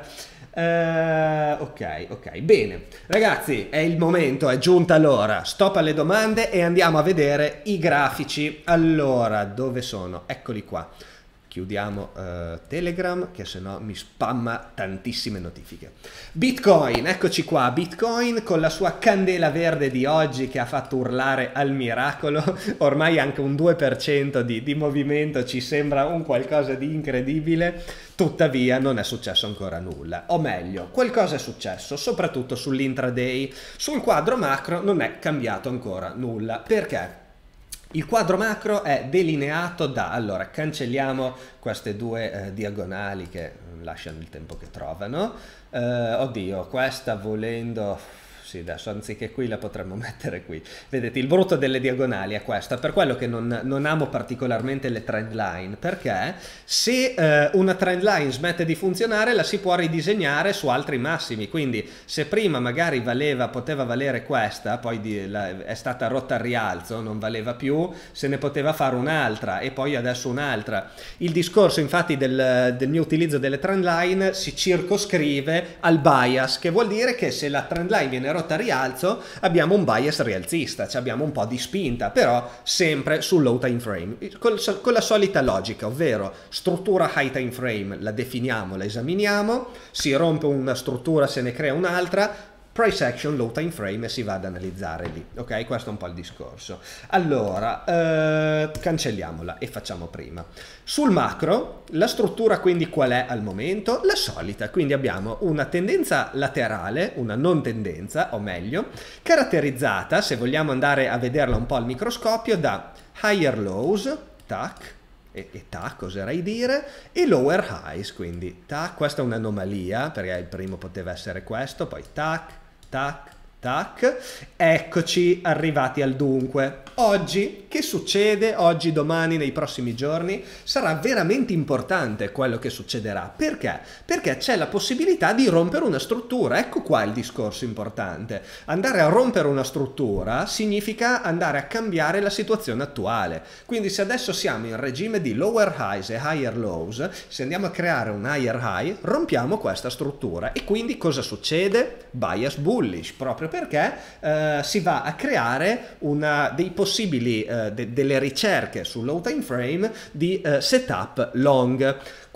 Uh, ok, ok, bene. Ragazzi, è il momento, è giunta l'ora. Stop alle domande e andiamo a vedere i grafici. Allora, dove sono? Eccoli qua. Chiudiamo uh, Telegram che sennò mi spamma tantissime notifiche. Bitcoin, eccoci qua, Bitcoin con la sua candela verde di oggi che ha fatto urlare al miracolo, ormai anche un due per cento di, di movimento ci sembra un qualcosa di incredibile, tuttavia non è successo ancora nulla, o meglio, qualcosa è successo, soprattutto sull'intraday, sul quadro macro non è cambiato ancora nulla, perché? Il quadro macro è delineato da, allora cancelliamo queste due eh, diagonali che lasciano il tempo che trovano, eh, oddio, questa volendo, sì adesso anziché qui la potremmo mettere qui, vedete il brutto delle diagonali è questa, per quello che non, non amo particolarmente le trend line, perché se eh, una trend line smette di funzionare la si può ridisegnare su altri massimi, quindi se prima magari valeva, poteva valere questa, poi di, la, è stata rotta al rialzo, non valeva più, se ne poteva fare un'altra e poi adesso un'altra. Il discorso infatti del, del mio utilizzo delle trend line si circoscrive al bias, che vuol dire che se la trend line viene rotta a rialzo abbiamo un bias rialzista, cioè abbiamo un po' di spinta, però sempre sul low time frame, con, con la solita logica, ovvero struttura high time frame la definiamo, la esaminiamo, si rompe una struttura, se ne crea un'altra, price action, low time frame e si va ad analizzare lì, ok? Questo è un po' il discorso. Allora, eh, cancelliamola e facciamo prima. Sul macro, la struttura quindi qual è al momento? La solita, quindi abbiamo una tendenza laterale, una non tendenza, o meglio, caratterizzata, se vogliamo andare a vederla un po' al microscopio, da higher lows, tac, e, e tac, oserei dire, e lower highs, quindi tac, questa è un'anomalia, perché il primo poteva essere questo, poi tac, tac, tac, eccoci arrivati al dunque. Oggi, che succede? Oggi, domani, nei prossimi giorni? Sarà veramente importante quello che succederà. Perché? Perché c'è la possibilità di rompere una struttura. Ecco qua il discorso importante. Andare a rompere una struttura significa andare a cambiare la situazione attuale. Quindi se adesso siamo in regime di lower highs e higher lows, se andiamo a creare un higher high, rompiamo questa struttura. E quindi cosa succede? Bias bullish, proprio perché eh, si va a creare una, dei possibili, eh, de, delle ricerche sul low time frame di eh, setup long.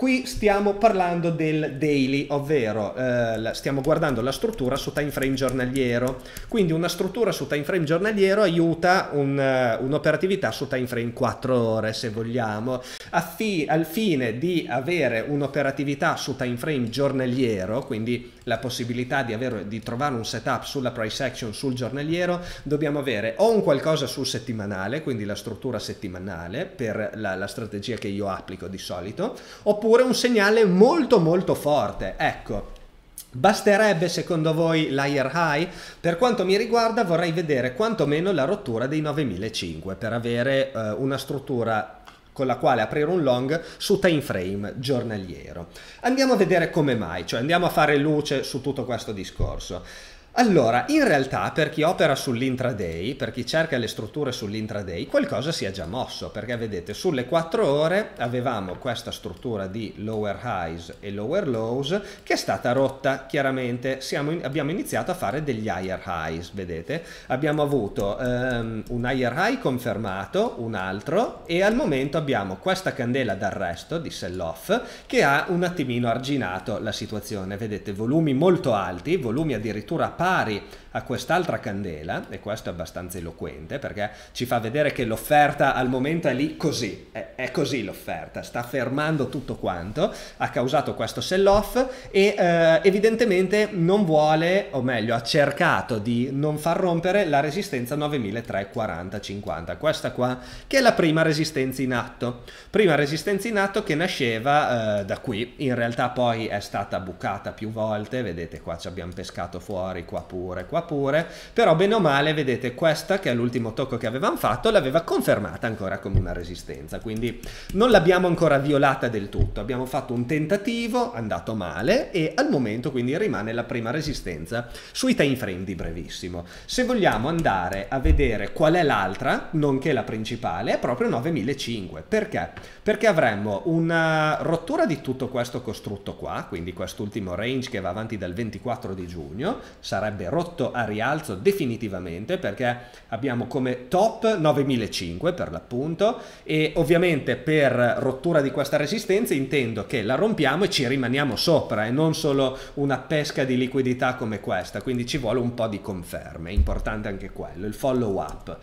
Qui stiamo parlando del daily, ovvero eh, stiamo guardando la struttura su time frame giornaliero. Quindi una struttura su time frame giornaliero aiuta un, uh, un'operatività su time frame quattro ore, se vogliamo. Affi- al fine di avere un'operatività su time frame giornaliero, quindi la possibilità di, avere, di trovare un setup sulla price action sul giornaliero, dobbiamo avere o un qualcosa sul settimanale, quindi la struttura settimanale per la, la strategia che io applico di solito, oppure un segnale molto molto forte. Ecco, basterebbe secondo voi l'higher high? Per quanto mi riguarda vorrei vedere quantomeno la rottura dei novemilacinquecento per avere eh, una struttura con la quale aprire un long su time frame giornaliero. Andiamo a vedere come mai, cioè andiamo a fare luce su tutto questo discorso. Allora, in realtà per chi opera sull'intraday, per chi cerca le strutture sull'intraday, qualcosa si è già mosso, perché vedete sulle quattro ore avevamo questa struttura di lower highs e lower lows che è stata rotta chiaramente. Siamo in, abbiamo iniziato a fare degli higher highs, vedete? Abbiamo avuto um, un higher high confermato, un altro, e al momento abbiamo questa candela d'arresto di sell off che ha un attimino arginato la situazione, vedete? Volumi molto alti, volumi addirittura pari a quest'altra candela, e questo è abbastanza eloquente perché ci fa vedere che l'offerta al momento è lì così, è, è così l'offerta, sta fermando tutto quanto, ha causato questo sell off e eh, evidentemente non vuole, o meglio ha cercato di non far rompere la resistenza novemilatrecentoquaranta cinquanta, questa qua che è la prima resistenza in atto, prima resistenza in atto che nasceva eh, da qui, in realtà poi è stata bucata più volte, vedete qua ci abbiamo pescato fuori, qua pure, qua pure, però bene o male vedete questa che è l'ultimo tocco che avevamo fatto l'aveva confermata ancora come una resistenza, quindi non l'abbiamo ancora violata del tutto, abbiamo fatto un tentativo, andato male e al momento quindi rimane la prima resistenza sui time frame di brevissimo. Se vogliamo andare a vedere qual è l'altra, nonché la principale, è proprio novemilacinquecento, perché? Perché avremmo una rottura di tutto questo costrutto qua, quindi quest'ultimo range che va avanti dal ventiquattro di giugno, sarebbe rotto a rialzo definitivamente perché abbiamo come top novemilacinquecento per l'appunto, e ovviamente per rottura di questa resistenza intendo che la rompiamo e ci rimaniamo sopra e non solo una pesca di liquidità come questa, quindi ci vuole un po' di conferme, è importante anche quello, il follow up.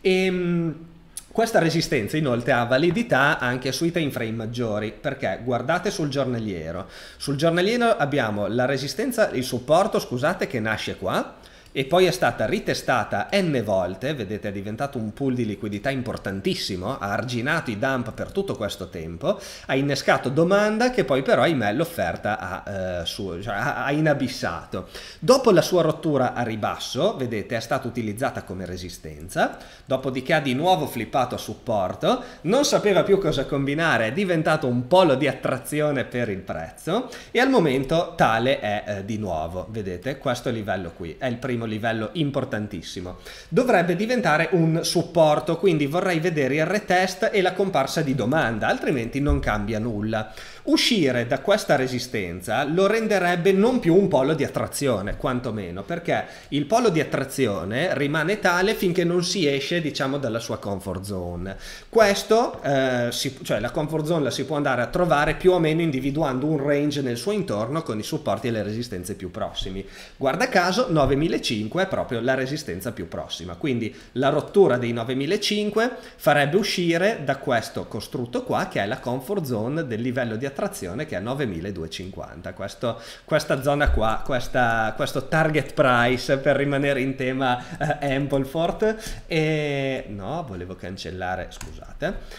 E questa resistenza inoltre ha validità anche sui time frame maggiori, perché guardate sul giornaliero, sul giornaliero abbiamo la resistenza, il supporto scusate, che nasce qua e poi è stata ritestata n volte, vedete è diventato un pool di liquidità importantissimo, ha arginato i dump per tutto questo tempo, ha innescato domanda che poi però ahimè l'offerta ha, eh, su, cioè, ha inabissato. Dopo la sua rottura a ribasso, vedete è stata utilizzata come resistenza, dopodiché ha di nuovo flippato a supporto, non sapeva più cosa combinare, è diventato un polo di attrazione per il prezzo e al momento tale è eh, di nuovo, vedete questo livello qui, è il primo livello importantissimo, dovrebbe diventare un supporto, quindi vorrei vedere il retest e la comparsa di domanda, altrimenti non cambia nulla. Uscire da questa resistenza lo renderebbe non più un polo di attrazione, quantomeno, perché il polo di attrazione rimane tale finché non si esce, diciamo, dalla sua comfort zone. Questo, eh, si, cioè la comfort zone la si può andare a trovare più o meno individuando un range nel suo intorno con i supporti e le resistenze più prossimi. Guarda caso novemilacinquecento è proprio la resistenza più prossima, quindi la rottura dei novemilacinquecento farebbe uscire da questo costrutto qua che è la comfort zone del livello di attrazione che è novemiladuecentocinquanta, questo, questa zona qua, questa, questo target price per rimanere in tema uh, Amplefort, e no, volevo cancellare, scusate.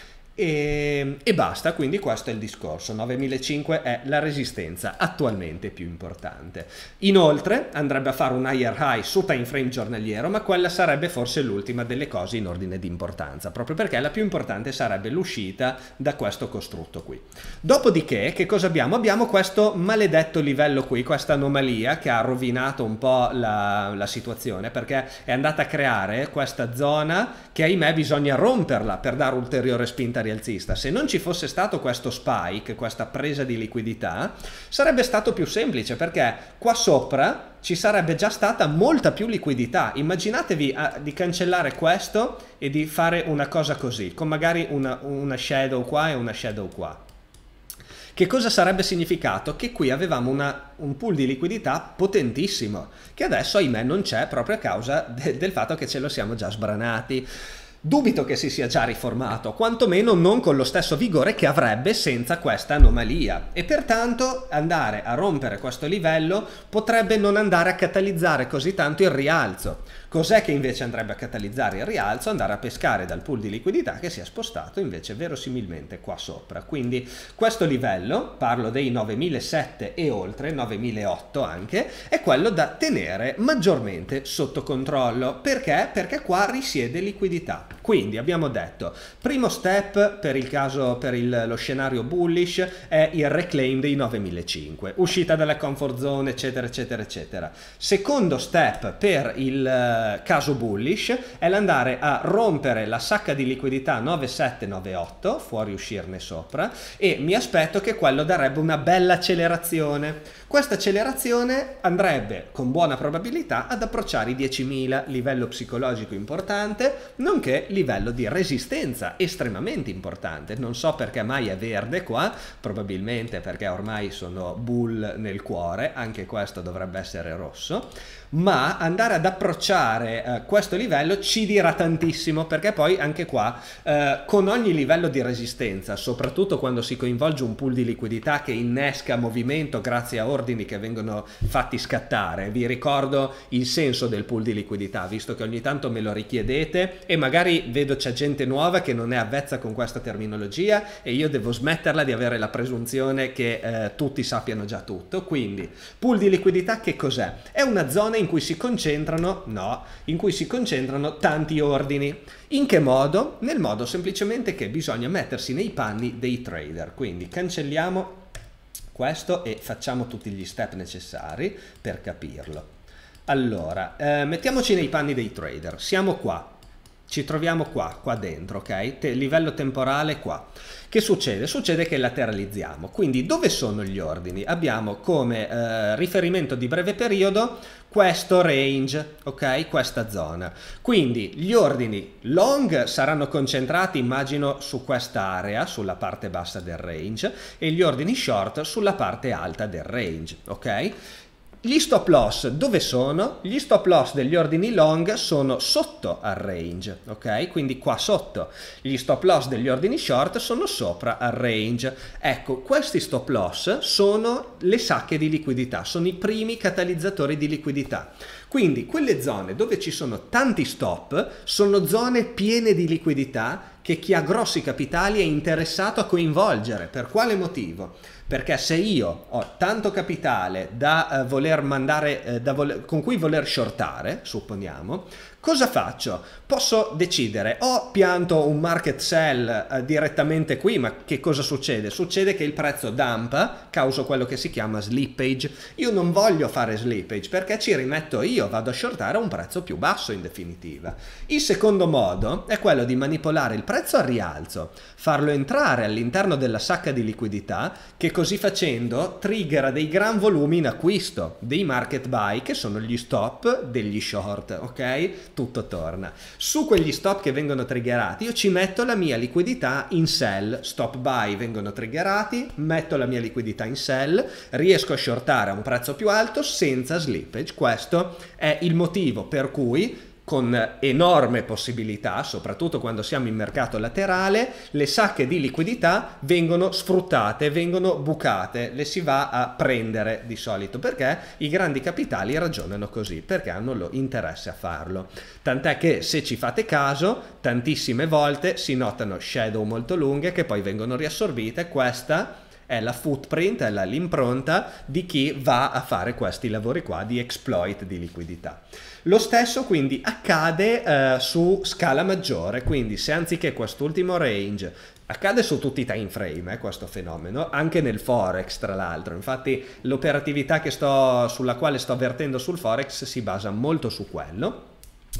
E, e basta, quindi questo è il discorso, novemilacinquecento è la resistenza attualmente più importante. Inoltre andrebbe a fare un higher high su time frame giornaliero, ma quella sarebbe forse l'ultima delle cose in ordine di importanza, proprio perché la più importante sarebbe l'uscita da questo costrutto qui. Dopodiché che cosa abbiamo? Abbiamo questo maledetto livello qui, questa anomalia che ha rovinato un po' la, la situazione, perché è andata a creare questa zona che ahimè bisogna romperla per dare ulteriore spinta rialzista. Se non ci fosse stato questo spike, questa presa di liquidità, sarebbe stato più semplice perché qua sopra ci sarebbe già stata molta più liquidità. Immaginatevi ah, di cancellare questo e di fare una cosa così, con magari una, una shadow qua e una shadow qua. Che cosa sarebbe significato? Che qui avevamo una, un pool di liquidità potentissimo, che adesso ahimè non c'è proprio a causa de, del fatto che ce lo siamo già sbranati. Dubito che si sia già riformato, quantomeno non con lo stesso vigore che avrebbe senza questa anomalia, e pertanto andare a rompere questo livello potrebbe non andare a catalizzare così tanto il rialzo. Cos'è che invece andrebbe a catalizzare il rialzo? Andare a pescare dal pool di liquidità che si è spostato invece verosimilmente qua sopra. Quindi questo livello, parlo dei novemilasettecento e oltre, novemilaottocento anche, è quello da tenere maggiormente sotto controllo. Perché? Perché qua risiede liquidità. Quindi abbiamo detto, primo step per il caso, per il, lo scenario bullish è il reclaim dei novemilacinquecento, uscita dalla comfort zone, eccetera, eccetera, eccetera. Secondo step per il caso bullish è l'andare a rompere la sacca di liquidità novantasette novantotto, fuori uscirne sopra, e mi aspetto che quello darebbe una bella accelerazione. Questa accelerazione andrebbe con buona probabilità ad approcciare i diecimila, livello psicologico importante, nonché livello di resistenza estremamente importante. Non so perché mai è verde qua, probabilmente perché ormai sono bull nel cuore, anche questo dovrebbe essere rosso, ma andare ad approcciare eh, questo livello ci dirà tantissimo, perché poi anche qua eh, con ogni livello di resistenza, soprattutto quando si coinvolge un pool di liquidità che innesca movimento grazie a ordini che vengono fatti scattare, vi ricordo il senso del pool di liquidità, visto che ogni tanto me lo richiedete e magari vedo c'è gente nuova che non è avvezza con questa terminologia e io devo smetterla di avere la presunzione che eh, tutti sappiano già tutto. Quindi pool di liquidità che cos'è? È una zona in cui si concentrano, no, in cui si concentrano tanti ordini. In che modo? Nel modo semplicemente che bisogna mettersi nei panni dei trader. Quindi cancelliamo questo e facciamo tutti gli step necessari per capirlo. Allora, eh, mettiamoci nei panni dei trader. Siamo qua. Ci troviamo qua, qua dentro, ok? Te, livello temporale qua. Che succede? Succede che lateralizziamo. Quindi dove sono gli ordini? Abbiamo come eh, riferimento di breve periodo questo range, ok? Questa zona. Quindi gli ordini long saranno concentrati, immagino, su quest'area, sulla parte bassa del range, e gli ordini short sulla parte alta del range, ok? Gli stop loss dove sono? Gli stop loss degli ordini long sono sotto al range, ok? Quindi qua sotto. Gli stop loss degli ordini short sono sopra al range. Ecco, questi stop loss sono le sacche di liquidità, sono i primi catalizzatori di liquidità. Quindi quelle zone dove ci sono tanti stop sono zone piene di liquidità che chi ha grossi capitali è interessato a coinvolgere. Per quale motivo? Perché se io ho tanto capitale da uh, voler mandare, uh, da voler, con cui voler shortare, supponiamo, cosa faccio? Posso decidere, o pianto un market sell uh, direttamente qui, ma che cosa succede? Succede che il prezzo dumpa, causa quello che si chiama slippage. Io non voglio fare slippage perché ci rimetto io, vado a shortare a un prezzo più basso in definitiva. Il secondo modo è quello di manipolare il prezzo al rialzo, farlo entrare all'interno della sacca di liquidità, che così facendo triggera dei gran volumi in acquisto, dei market buy che sono gli stop degli short, ok? Tutto torna. Su quegli stop che vengono triggerati io ci metto la mia liquidità in sell, stop buy vengono triggerati, metto la mia liquidità in sell, riesco a shortare a un prezzo più alto senza slippage. Questo è il motivo per cui con enorme possibilità, soprattutto quando siamo in mercato laterale, le sacche di liquidità vengono sfruttate, vengono bucate, le si va a prendere di solito, perché i grandi capitali ragionano così, perché hanno lo interesse a farlo. Tant'è che, se ci fate caso, tantissime volte si notano shadow molto lunghe che poi vengono riassorbite. Questa è la footprint, è l'impronta di chi va a fare questi lavori qua di exploit di liquidità. Lo stesso quindi accade eh, su scala maggiore, quindi se anziché quest'ultimo range, accade su tutti i time frame eh, questo fenomeno, anche nel forex tra l'altro, infatti l'operatività che sto, sulla quale sto avvertendo sul forex si basa molto su quello.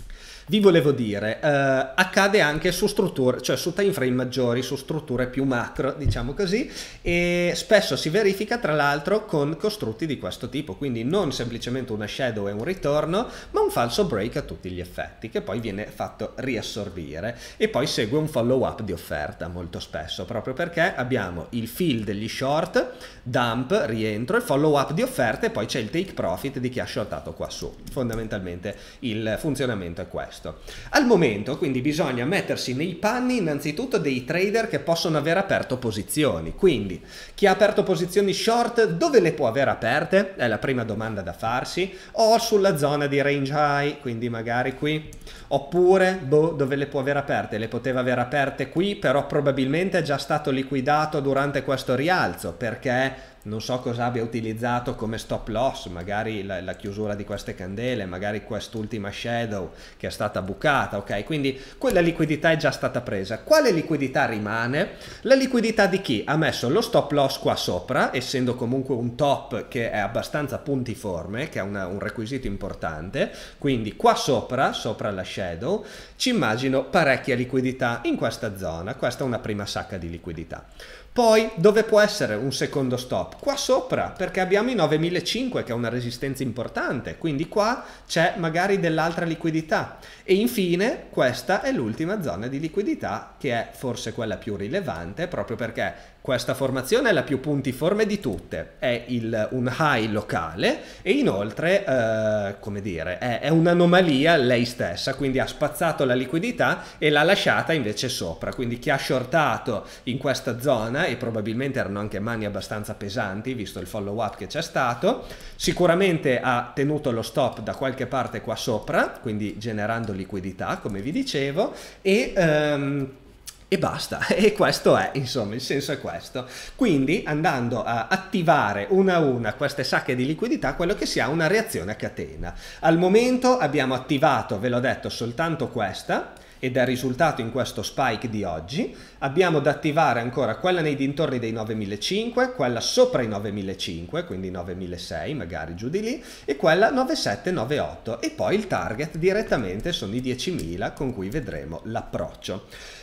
vi volevo dire, eh, accade anche su strutture, cioè su time frame maggiori, su strutture più macro, diciamo così, e spesso si verifica tra l'altro con costrutti di questo tipo, quindi non semplicemente una shadow e un ritorno, ma un falso break a tutti gli effetti, che poi viene fatto riassorbire, e poi segue un follow up di offerta molto spesso, proprio perché abbiamo il fill degli short, dump, rientro, il follow up di offerta, e poi c'è il take profit di chi ha shortato qua su. Fondamentalmente il funzionamento è questo. Al momento quindi bisogna mettersi nei panni innanzitutto dei trader che possono aver aperto posizioni, quindi chi ha aperto posizioni short dove le può aver aperte? È la prima domanda da farsi, o sulla zona di range high, quindi magari qui, oppure boh, dove le può aver aperte? Le poteva aver aperte qui, però probabilmente è già stato liquidato durante questo rialzo, perché non so cosa abbia utilizzato come stop loss, magari la, la chiusura di queste candele, magari quest'ultima shadow che è stata bucata, ok? Quindi quella liquidità è già stata presa. Quale liquidità rimane? La liquidità di chi ha messo lo stop loss qua sopra, essendo comunque un top che è abbastanza puntiforme, che è una, un requisito importante, quindi qua sopra, sopra la shadow, ci immagino parecchia liquidità in questa zona. Questa è una prima sacca di liquidità. Poi dove può essere un secondo stop? Qua sopra, perché abbiamo i novemilacinquecento che è una resistenza importante, quindi qua c'è magari dell'altra liquidità. E infine questa è l'ultima zona di liquidità, che è forse quella più rilevante, proprio perché questa formazione è la più puntiforme di tutte, è il, un high locale, e inoltre, eh, come dire, è, è un'anomalia lei stessa, quindi ha spazzato la liquidità e l'ha lasciata invece sopra, quindi chi ha shortato in questa zona, e probabilmente erano anche mani abbastanza pesanti, visto il follow up che c'è stato, sicuramente ha tenuto lo stop da qualche parte qua sopra, quindi generando liquidità, come vi dicevo, e... Um, E basta, e questo è, insomma, il senso è questo. Quindi andando a attivare una a una queste sacche di liquidità, quello che si ha è una reazione a catena. Al momento abbiamo attivato, ve l'ho detto, soltanto questa, ed è risultato in questo spike di oggi. Abbiamo da attivare ancora quella nei dintorni dei novemilacinquecento, quella sopra i novemilacinquecento, quindi novemilasei magari giù di lì, e quella novantasette novantotto, e poi il target direttamente sono i diecimila, con cui vedremo l'approccio.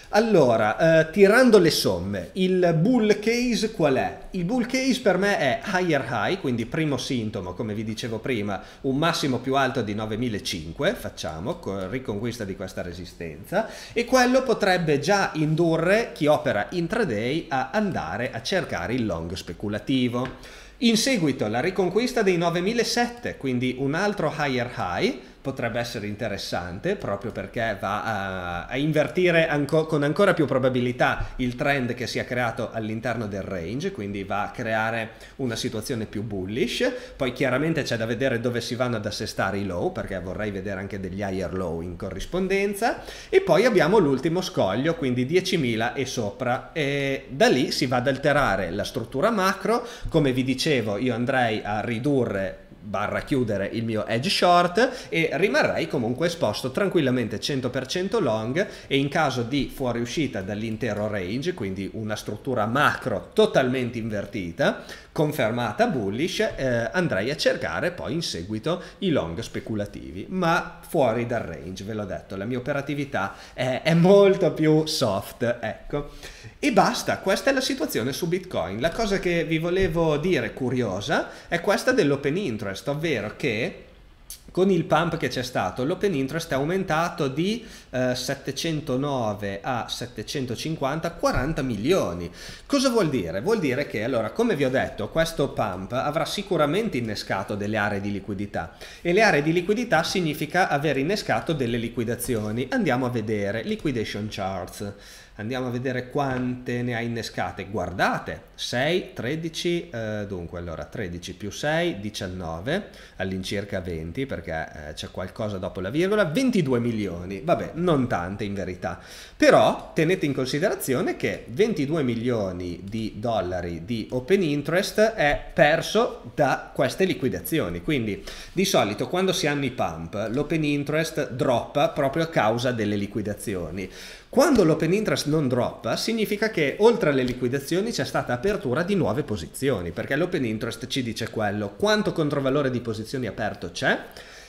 Allora, eh, tirando le somme, il bull case qual è? Il bull case per me è higher high, quindi primo sintomo, come vi dicevo prima, un massimo più alto di novemilacinquecento, facciamo, con riconquista di questa resistenza, e quello potrebbe già indurre chi opera intraday a andare a cercare il long speculativo. In seguito la riconquista dei novemilasettecento, quindi un altro higher high, potrebbe essere interessante proprio perché va a, a invertire anco, con ancora più probabilità il trend che si è creato all'interno del range, quindi va a creare una situazione più bullish. Poi chiaramente c'è da vedere dove si vanno ad assestare i low, perché vorrei vedere anche degli higher low in corrispondenza, e poi abbiamo l'ultimo scoglio, quindi diecimila e sopra, e da lì si va ad alterare la struttura macro. Come vi dicevo, io andrei a ridurre barra chiudere il mio edge short e rimarrei comunque esposto tranquillamente cento per cento long, e in caso di fuoriuscita dall'intero range, quindi una struttura macro totalmente invertita, confermata bullish, eh, andrei a cercare poi in seguito i long speculativi, ma fuori dal range, ve l'ho detto, la mia operatività è, è molto più soft, ecco. E basta, questa è la situazione su Bitcoin. La cosa che vi volevo dire curiosa è questa dell'open interest, ovvero che con il pump che c'è stato l'open interest è aumentato di eh, settecentonove a settecentocinquanta, quaranta milioni. Cosa vuol dire? Vuol dire che, allora, come vi ho detto, questo pump avrà sicuramente innescato delle aree di liquidità, e le aree di liquidità significa aver innescato delle liquidazioni. Andiamo a vedere liquidation charts. Andiamo a vedere quante ne ha innescate. Guardate, sei, tredici, eh, dunque allora tredici più sei, diciannove, all'incirca venti, perché eh, c'è qualcosa dopo la virgola, ventidue milioni. Vabbè, non tante in verità. Però tenete in considerazione che ventidue milioni di dollari di open interest è perso da queste liquidazioni. Quindi di solito quando si hanno i pump, l'open interest droppa proprio a causa delle liquidazioni. Quando l'open interest non droppa, significa che oltre alle liquidazioni c'è stata apertura di nuove posizioni, perché l'open interest ci dice quello, quanto controvalore di posizioni aperto c'è,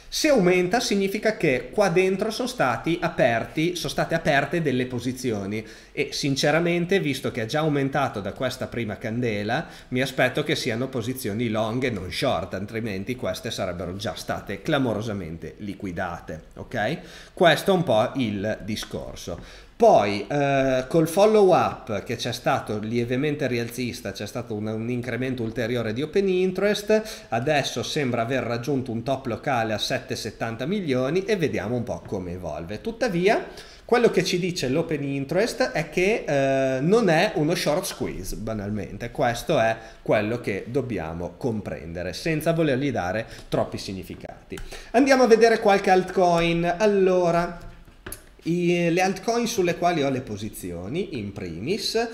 Se aumenta significa che qua dentro sono stati aperti, sono state aperte delle posizioni e sinceramente, visto che è già aumentato da questa prima candela, mi aspetto che siano posizioni long e non short, altrimenti queste sarebbero già state clamorosamente liquidate, ok? Questo è un po' il discorso. Poi eh, col follow up che c'è stato lievemente rialzista, c'è stato un, un incremento ulteriore di open interest, adesso sembra aver raggiunto un top locale a sette virgola settanta milioni e vediamo un po' come evolve. Tuttavia quello che ci dice l'open interest è che eh, non è uno short squeeze, banalmente. Questo è quello che dobbiamo comprendere senza volergli dare troppi significati. Andiamo a vedere qualche altcoin. Allora, I, le altcoin sulle quali ho le posizioni, in primis,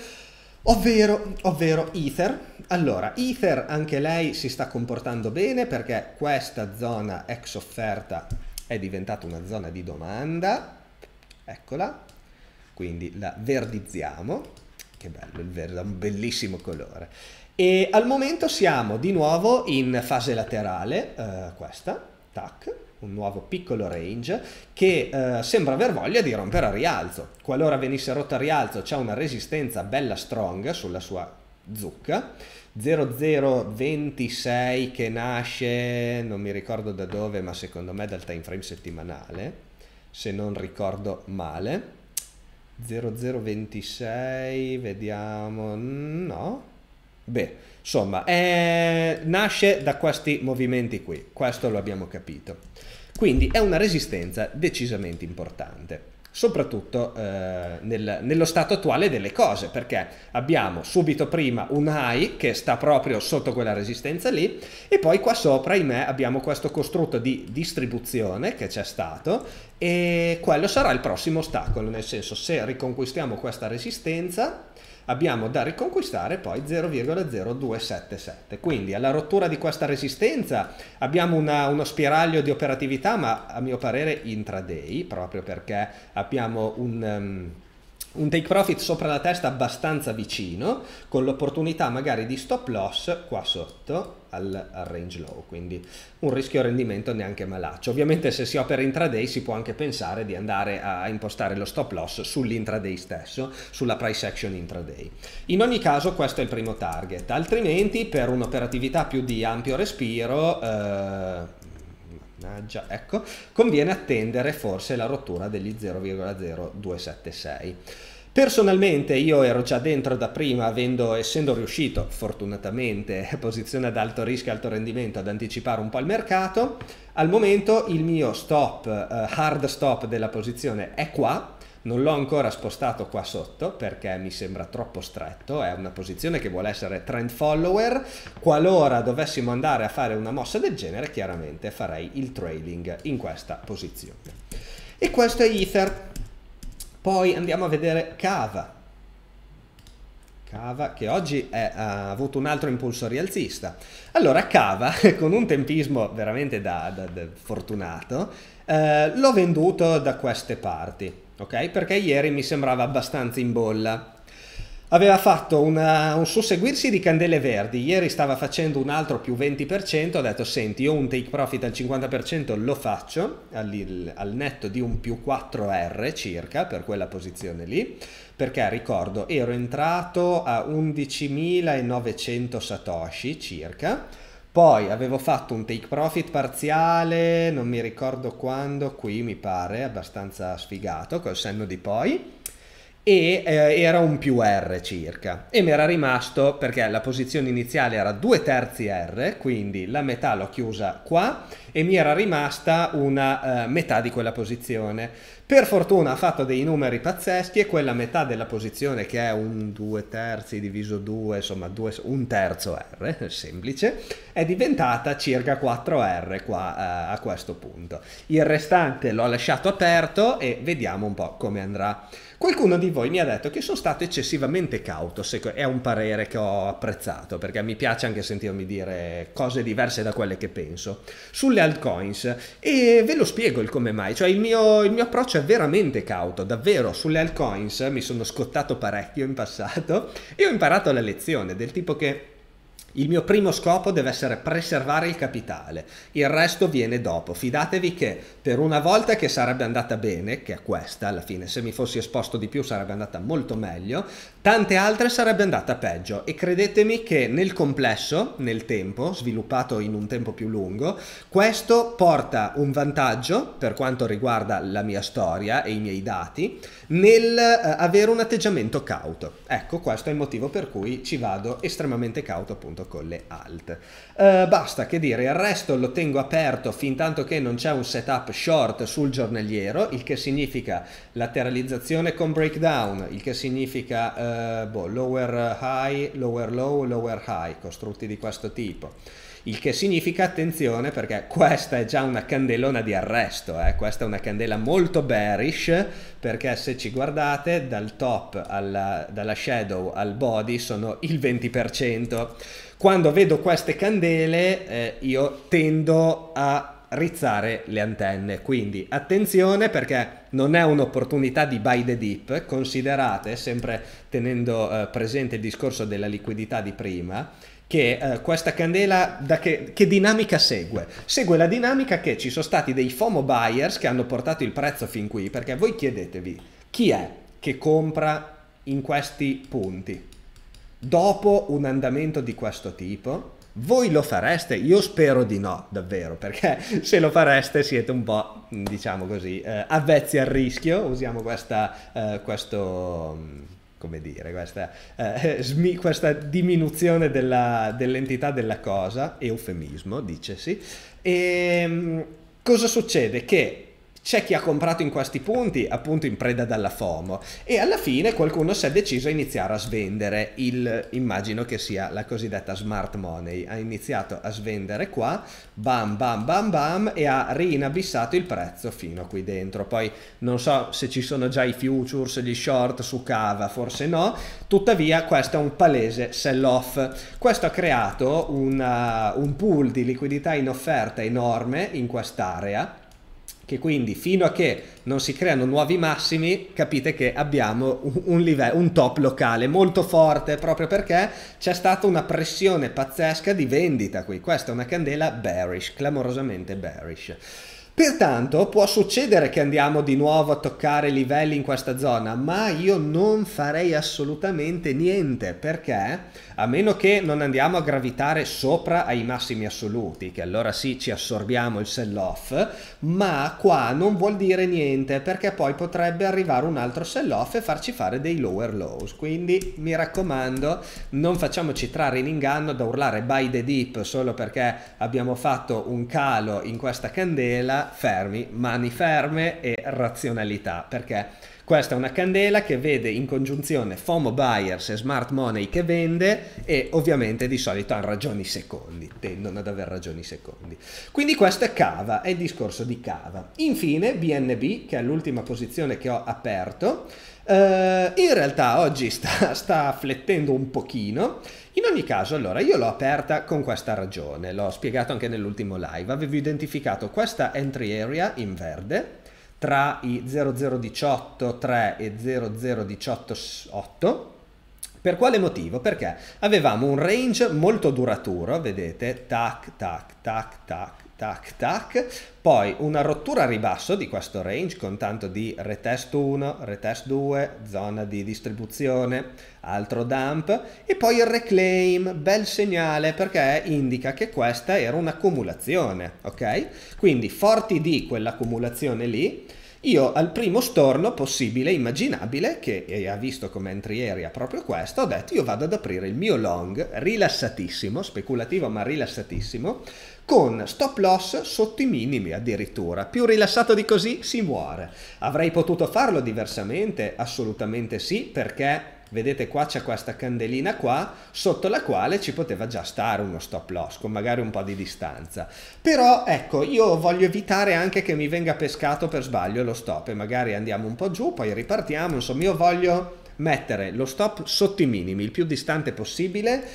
ovvero, ovvero Ether. Allora, Ether anche lei si sta comportando bene perché questa zona ex offerta è diventata una zona di domanda, eccola, quindi la verdizziamo, che bello il verde, ha un bellissimo colore. E al momento siamo di nuovo in fase laterale, eh, questa, tac, un nuovo piccolo range che eh, sembra aver voglia di rompere a rialzo. Qualora venisse rotto a rialzo c'è una resistenza bella strong sulla sua zucca, zero zero ventisei che nasce, non mi ricordo da dove, ma secondo me dal time frame settimanale, se non ricordo male. Zero zero ventisei, vediamo, no? Beh, insomma, è... nasce da questi movimenti qui, questo lo abbiamo capito. Quindi è una resistenza decisamente importante, soprattutto eh, nel, nello stato attuale delle cose, perché abbiamo subito prima un high che sta proprio sotto quella resistenza lì e poi qua sopra, ahimè, abbiamo questo costrutto di distribuzione che c'è stato e quello sarà il prossimo ostacolo, nel senso, se riconquistiamo questa resistenza abbiamo da riconquistare poi zero virgola zero due sette sette, quindi alla rottura di questa resistenza abbiamo una, uno spiraglio di operatività, ma a mio parere intraday, proprio perché abbiamo un, um, un take profit sopra la testa abbastanza vicino, con l'opportunità magari di stop loss qua sotto al, al range low, quindi un rischio rendimento neanche malaccio. Ovviamente se si opera intraday si può anche pensare di andare a impostare lo stop loss sull'intraday stesso, sulla price action intraday. In ogni caso questo è il primo target, altrimenti per un'operatività più di ampio respiro eh, Già, ecco, conviene attendere forse la rottura degli zero virgola zero due sette sei. Personalmente io ero già dentro da prima, avendo, essendo riuscito fortunatamente, posizione ad alto rischio e alto rendimento, ad anticipare un po' il mercato. Al momento il mio stop, eh, hard stop della posizione è qua. Non l'ho ancora spostato qua sotto perché mi sembra troppo stretto, è una posizione che vuole essere trend follower. Qualora dovessimo andare a fare una mossa del genere, chiaramente farei il trailing in questa posizione. E questo è Ether. Poi andiamo a vedere Cava. Cava che oggi è, ha avuto un altro impulso rialzista. Allora Cava, con un tempismo veramente da, da, da fortunato, eh, l'ho venduto da queste parti. Ok, perché ieri mi sembrava abbastanza in bolla. Aveva fatto una, un susseguirsi di candele verdi, ieri stava facendo un altro più venti per cento, ho detto senti, io un take profit al cinquanta per cento lo faccio, al, al netto di un più quattro R circa per quella posizione lì, perché ricordo ero entrato a undicimilanovecento satoshi circa, poi avevo fatto un take profit parziale, non mi ricordo quando, qui mi pare, abbastanza sfigato, col senno di poi, e eh, era un più R circa, e mi era rimasto, perché la posizione iniziale era due terzi R, quindi la metà l'ho chiusa qua, e mi era rimasta una eh, metà di quella posizione. Per fortuna ha fatto dei numeri pazzeschi e quella metà della posizione, che è un due terzi diviso due, insomma due, un terzo R, semplice, è diventata circa quattro R qua eh, a questo punto. Il restante l'ho lasciato aperto e vediamo un po' come andrà. Qualcuno di voi mi ha detto che sono stato eccessivamente cauto, è un parere che ho apprezzato perché mi piace anche sentirmi dire cose diverse da quelle che penso sulle altcoins, e ve lo spiego il come mai. Cioè il mio, il mio approccio è veramente cauto, davvero. Sulle altcoins mi sono scottato parecchio in passato e ho imparato la lezione del tipo che Il mio primo scopo deve essere preservare il capitale, il resto viene dopo. Fidatevi che per una volta che sarebbe andata bene, che è questa alla fine, se mi fossi esposto di più sarebbe andata molto meglio, tante altre sarebbe andata peggio e credetemi che nel complesso, nel tempo, sviluppato in un tempo più lungo, questo porta un vantaggio per quanto riguarda la mia storia e i miei dati nel eh, avere un atteggiamento cauto. Ecco, questo è il motivo per cui ci vado estremamente cauto appunto con le alt. Uh, basta, che dire, il resto lo tengo aperto fin tanto che non c'è un setup short sul giornaliero, il che significa lateralizzazione con breakdown, il che significa uh, boh, lower high, lower low, lower high, costrutti di questo tipo. Il che significa, attenzione, perché questa è già una candelona di arresto, eh? Questa è una candela molto bearish, perché se ci guardate dal top, alla, dalla shadow al body sono il venti per cento. Quando vedo queste candele eh, io tendo a rizzare le antenne, quindi attenzione perché non è un'opportunità di buy the dip, considerate, sempre tenendo eh, presente il discorso della liquidità di prima, che eh, questa candela da che, che dinamica segue? Segue la dinamica che ci sono stati dei FOMO buyers che hanno portato il prezzo fin qui, perché voi chiedetevi chi è che compra in questi punti dopo un andamento di questo tipo? Voi lo fareste? Io spero di no, davvero, perché se lo fareste siete un po', diciamo così, eh, avvezzi al rischio, usiamo questa, eh, questo... come dire, questa, eh, smi, questa diminuzione della, dell'entità della cosa, eufemismo, dicesi. E cosa succede? Che c'è chi ha comprato in questi punti, appunto in preda dalla FOMO, e alla fine qualcuno si è deciso a iniziare a svendere il, immagino che sia la cosiddetta smart money, ha iniziato a svendere qua, bam bam bam bam, e ha rinabissato il prezzo fino a qui dentro. Poi non so se ci sono già i futures, gli short su cava, forse no, tuttavia questo è un palese sell off. Questo ha creato una, un pool di liquidità in offerta enorme in quest'area, che quindi fino a che non si creano nuovi massimi capite che abbiamo un, livello, un top locale molto forte, proprio perché c'è stata una pressione pazzesca di vendita qui. Questa è una candela bearish, clamorosamente bearish. Pertanto può succedere che andiamo di nuovo a toccare livelli in questa zona, ma io non farei assolutamente niente, perché a meno che non andiamo a gravitare sopra ai massimi assoluti, che allora sì ci assorbiamo il sell off, ma qua non vuol dire niente, perché poi potrebbe arrivare un altro sell off e farci fare dei lower lows. Quindi mi raccomando, non facciamoci trarre in inganno da urlare buy the dip solo perché abbiamo fatto un calo in questa candela. Fermi, mani ferme e razionalità, perché questa è una candela che vede in congiunzione FOMO buyers e smart money che vende, e ovviamente di solito hanno ragioni secondi, tendono ad aver ragioni secondi. Quindi questo è cava, è il discorso di cava. Infine B N B, che è l'ultima posizione che ho aperto, eh, in realtà oggi sta, sta flettendo un pochino. In ogni caso, allora, io l'ho aperta con questa ragione, l'ho spiegato anche nell'ultimo live, avevo identificato questa entry area in verde tra i zero zero uno otto tre e zero zero uno otto otto. Per quale motivo? Perché avevamo un range molto duraturo, vedete, tac, tac, tac, tac, tac, tac, poi una rottura a ribasso di questo range con tanto di retest uno, retest due, zona di distribuzione, altro dump, e poi il reclaim, bel segnale perché indica che questa era un'accumulazione, ok? Quindi forti di quell'accumulazione lì, io al primo storno possibile, immaginabile, che ha visto come entry area proprio questo, ho detto io vado ad aprire il mio long rilassatissimo, speculativo ma rilassatissimo, con stop loss sotto i minimi addirittura. Più rilassato di così si muore. Avrei potuto farlo diversamente? Assolutamente sì, perché vedete qua c'è questa candelina qua sotto la quale ci poteva già stare uno stop loss con magari un po' di distanza, però ecco, io voglio evitare anche che mi venga pescato per sbaglio lo stop e magari andiamo un po' giù, poi ripartiamo. Insomma, io voglio mettere lo stop sotto i minimi il più distante possibile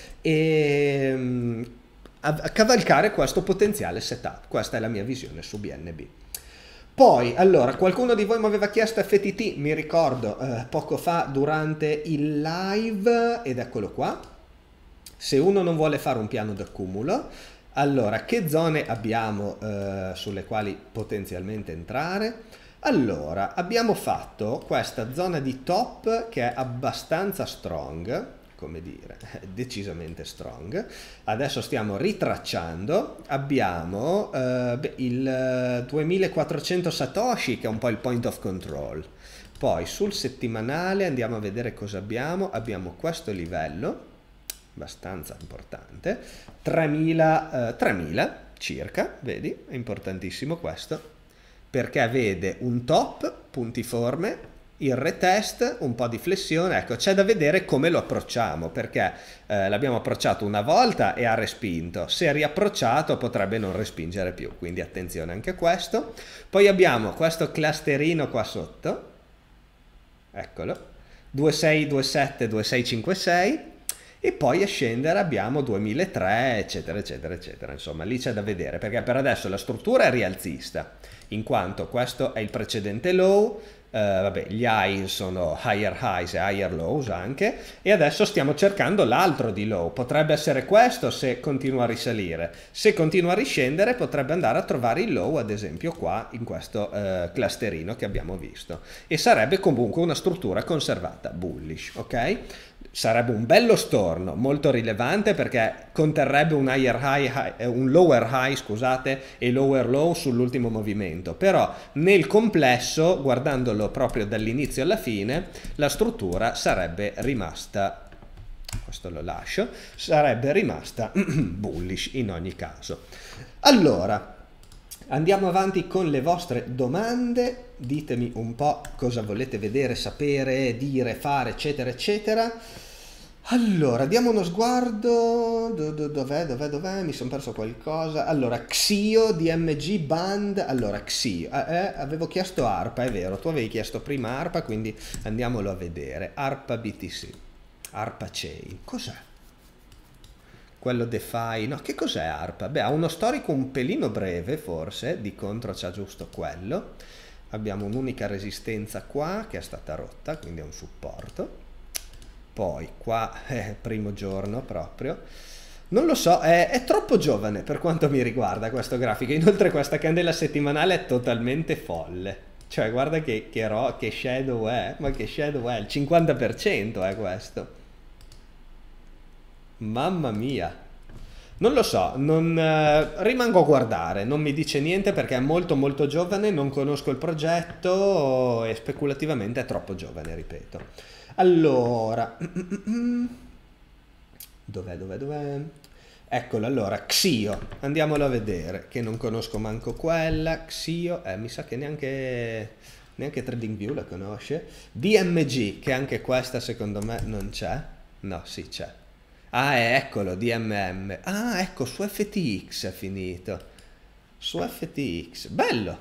e um, a, a cavalcare questo potenziale setup. Questa è la mia visione su B N B. Poi, allora, qualcuno di voi mi aveva chiesto F T T, mi ricordo, eh, poco fa durante il live, ed eccolo qua. Se uno non vuole fare un piano d'accumulo, allora che zone abbiamo eh, sulle quali potenzialmente entrare? Allora, abbiamo fatto questa zona di top che è abbastanza strong, come dire, decisamente strong. Adesso stiamo ritracciando, abbiamo eh, beh, il duemilaquattrocento Satoshi che è un po' il point of control. Poi sul settimanale andiamo a vedere cosa abbiamo, abbiamo questo livello, abbastanza importante, tremila, eh, tremila circa, vedi, è importantissimo questo, perché vede un top, puntiforme, il retest, un po' di flessione, ecco, c'è da vedere come lo approcciamo, perché eh, l'abbiamo approcciato una volta e ha respinto, se è riapprocciato potrebbe non respingere più, quindi attenzione anche a questo. Poi abbiamo questo clusterino qua sotto, eccolo, due sei due sette due sei cinque sei, e poi a scendere abbiamo duemilatrecento eccetera eccetera eccetera, insomma lì c'è da vedere, perché per adesso la struttura è rialzista, in quanto questo è il precedente low, eh, vabbè, gli high sono higher highs e higher lows anche, e adesso stiamo cercando l'altro di low, potrebbe essere questo se continua a risalire, se continua a riscendere potrebbe andare a trovare il low ad esempio qua in questo eh, clusterino che abbiamo visto, e sarebbe comunque una struttura conservata bullish, ok? Sarebbe un bello storno, molto rilevante, perché conterrebbe un, higher high, high, un lower high scusate, e lower low sull'ultimo movimento, però nel complesso, guardandolo proprio dall'inizio alla fine, la struttura sarebbe rimasta, questo lo lascio, sarebbe rimasta bullish in ogni caso. Allora, andiamo avanti con le vostre domande, ditemi un po' cosa volete vedere, sapere, dire, fare, eccetera, eccetera. Allora, diamo uno sguardo, dov'è, dov'è, dov'è, mi sono perso qualcosa. Allora, Xio, D M G, Band, allora Xio, eh, eh, avevo chiesto ARPA, è vero, tu avevi chiesto prima ARPA, quindi andiamolo a vedere. ARPA B T C, ARPA Chain, cos'è? Quello DeFi, no, che cos'è ARPA? Beh, ha uno storico un pelino breve forse, di contro c'ha giusto quello. Abbiamo un'unica resistenza qua che è stata rotta, quindi è un supporto. Poi qua è primo giorno proprio. Non lo so, è, è troppo giovane per quanto mi riguarda questo grafico. Inoltre questa candela settimanale è totalmente folle. Cioè guarda che, che, ro, che shadow è, ma che shadow è, il cinquanta per cento è questo. Mamma mia, non lo so, non, eh, rimango a guardare, non mi dice niente perché è molto molto giovane, non conosco il progetto e speculativamente è troppo giovane, ripeto. Allora, dov'è, dov'è, dov'è? Eccolo, allora, Xio, andiamolo a vedere, che non conosco manco quella, Xio, eh, mi sa che neanche, neanche TradingView la conosce, D M G, che anche questa secondo me non c'è, no, sì c'è. Ah, è, eccolo, D M M. Ah, ecco, su F T X è finito. Su F T X. Bello.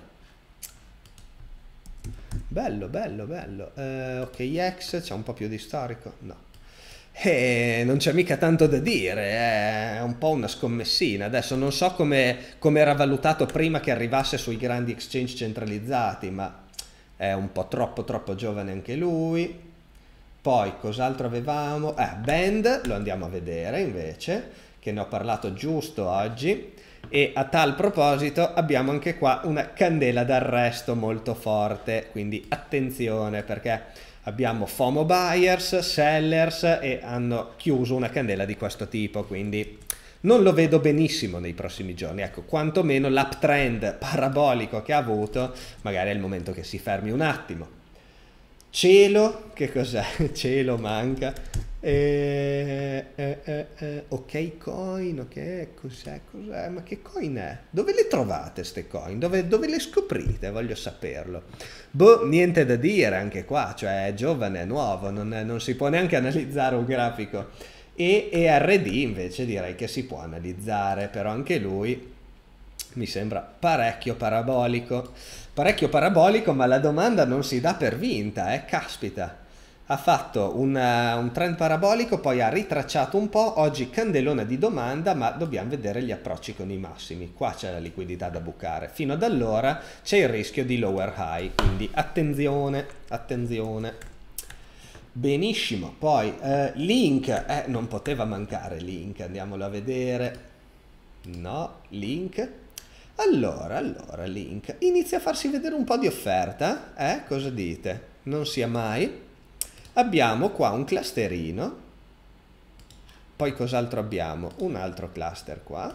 Bello, bello, bello. Eh, ok, X, c'è un po' più di storico? No. E non c'è mica tanto da dire, è un po' una scommessina. Adesso non so come come era valutato prima che arrivasse sui grandi exchange centralizzati, ma è un po' troppo, troppo giovane anche lui. Poi cos'altro avevamo? Eh, Band, lo andiamo a vedere invece, che ne ho parlato giusto oggi, e a tal proposito abbiamo anche qua una candela d'arresto molto forte, quindi attenzione perché abbiamo FOMO buyers, sellers e hanno chiuso una candela di questo tipo, quindi non lo vedo benissimo nei prossimi giorni. Ecco, quantomeno l'uptrend parabolico che ha avuto, magari è il momento che si fermi un attimo. Cielo, che cos'è? Cielo manca. Eh, eh, eh, eh, ok coin, ok, cos'è, cos'è? Ma che coin è? Dove le trovate ste coin? Dove, dove le scoprite? Voglio saperlo. Boh, niente da dire anche qua, cioè è giovane, è nuovo, non, è, non si può neanche analizzare un grafico. E E R D invece direi che si può analizzare, però anche lui mi sembra parecchio parabolico. Parecchio parabolico, ma la domanda non si dà per vinta, eh, caspita. Ha fatto un, uh, un trend parabolico, poi ha ritracciato un po', oggi candelona di domanda, ma dobbiamo vedere gli approcci con i massimi. Qua c'è la liquidità da bucare. Fino ad allora c'è il rischio di lower high, quindi attenzione, attenzione. Benissimo, poi eh, Link, eh, non poteva mancare Link, andiamolo a vedere. No, Link. Allora, allora, Link. Inizia a farsi vedere un po' di offerta, eh? Cosa dite? Non sia mai. Abbiamo qua un clusterino. Poi cos'altro abbiamo? Un altro cluster qua.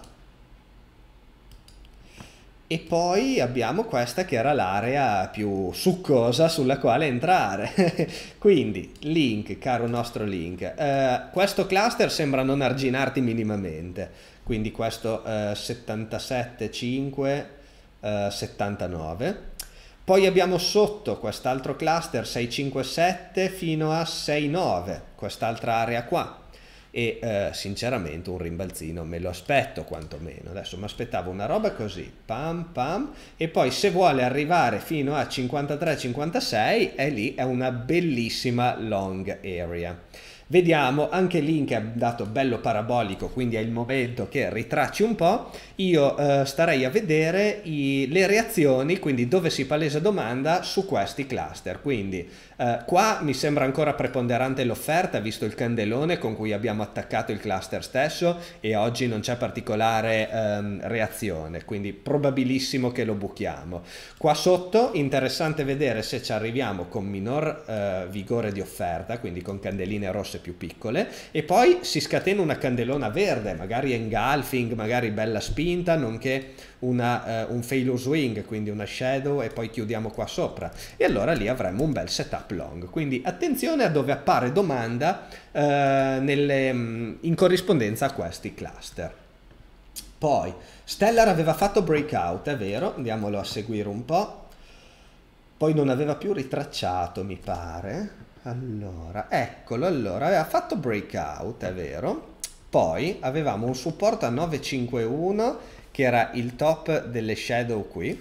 E poi abbiamo questa che era l'area più succosa sulla quale entrare. Quindi, Link, caro nostro Link, eh, questo cluster sembra non arginarti minimamente. Quindi questo eh, settantasette virgola cinque, eh, settantanove. Poi abbiamo sotto quest'altro cluster sei virgola cinquantasette fino a sei virgola nove, quest'altra area qua. E eh, sinceramente un rimbalzino me lo aspetto quantomeno. Adesso mi aspettavo una roba così, pam pam, e poi se vuole arrivare fino a cinquantatré cinquantasei è lì, è una bellissima long area. Vediamo, anche Link è dato bello parabolico, quindi è il momento che ritracci un po'. Io eh, starei a vedere i, le reazioni, quindi dove si palesa domanda su questi cluster. Quindi eh, qua mi sembra ancora preponderante l'offerta, visto il candelone con cui abbiamo attaccato il cluster stesso e oggi non c'è particolare ehm, reazione, quindi probabilissimo che lo buchiamo. Qua sotto interessante vedere se ci arriviamo con minor eh, vigore di offerta, quindi con candeline rosse più piccole, e poi si scatena una candelona verde, magari engulfing, magari bella spinta, nonché una, uh, un failure swing, quindi una shadow, e poi chiudiamo qua sopra, e allora lì avremo un bel setup long. Quindi attenzione a dove appare domanda uh, nelle, in corrispondenza a questi cluster. Poi Stellar aveva fatto breakout, è vero, andiamolo a seguire un po', poi non aveva più ritracciato, mi pare. Allora, eccolo, allora, aveva fatto breakout, è vero. Poi avevamo un supporto a nove cinquantuno, che era il top delle shadow qui.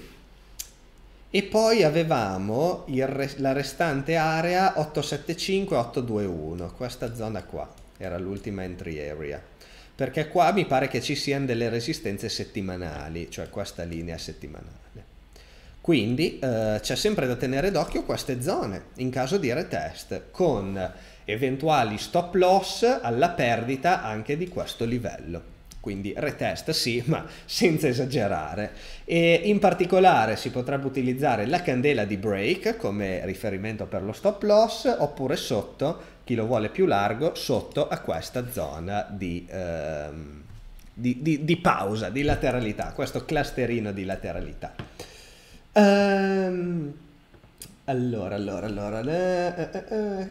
E poi avevamo il re la restante area otto settantacinque otto ventuno, questa zona qua, era l'ultima entry area. Perché qua mi pare che ci siano delle resistenze settimanali, cioè questa linea settimanale. Quindi eh, c'è sempre da tenere d'occhio queste zone in caso di retest, con eventuali stop loss alla perdita anche di questo livello. Quindi retest sì, ma senza esagerare. E in particolare si potrebbe utilizzare la candela di break come riferimento per lo stop loss, oppure sotto, chi lo vuole più largo, sotto a questa zona di, ehm, di, di, di pausa, di lateralità, questo clusterino di lateralità. Um, allora, allora, allora, eh, eh, eh.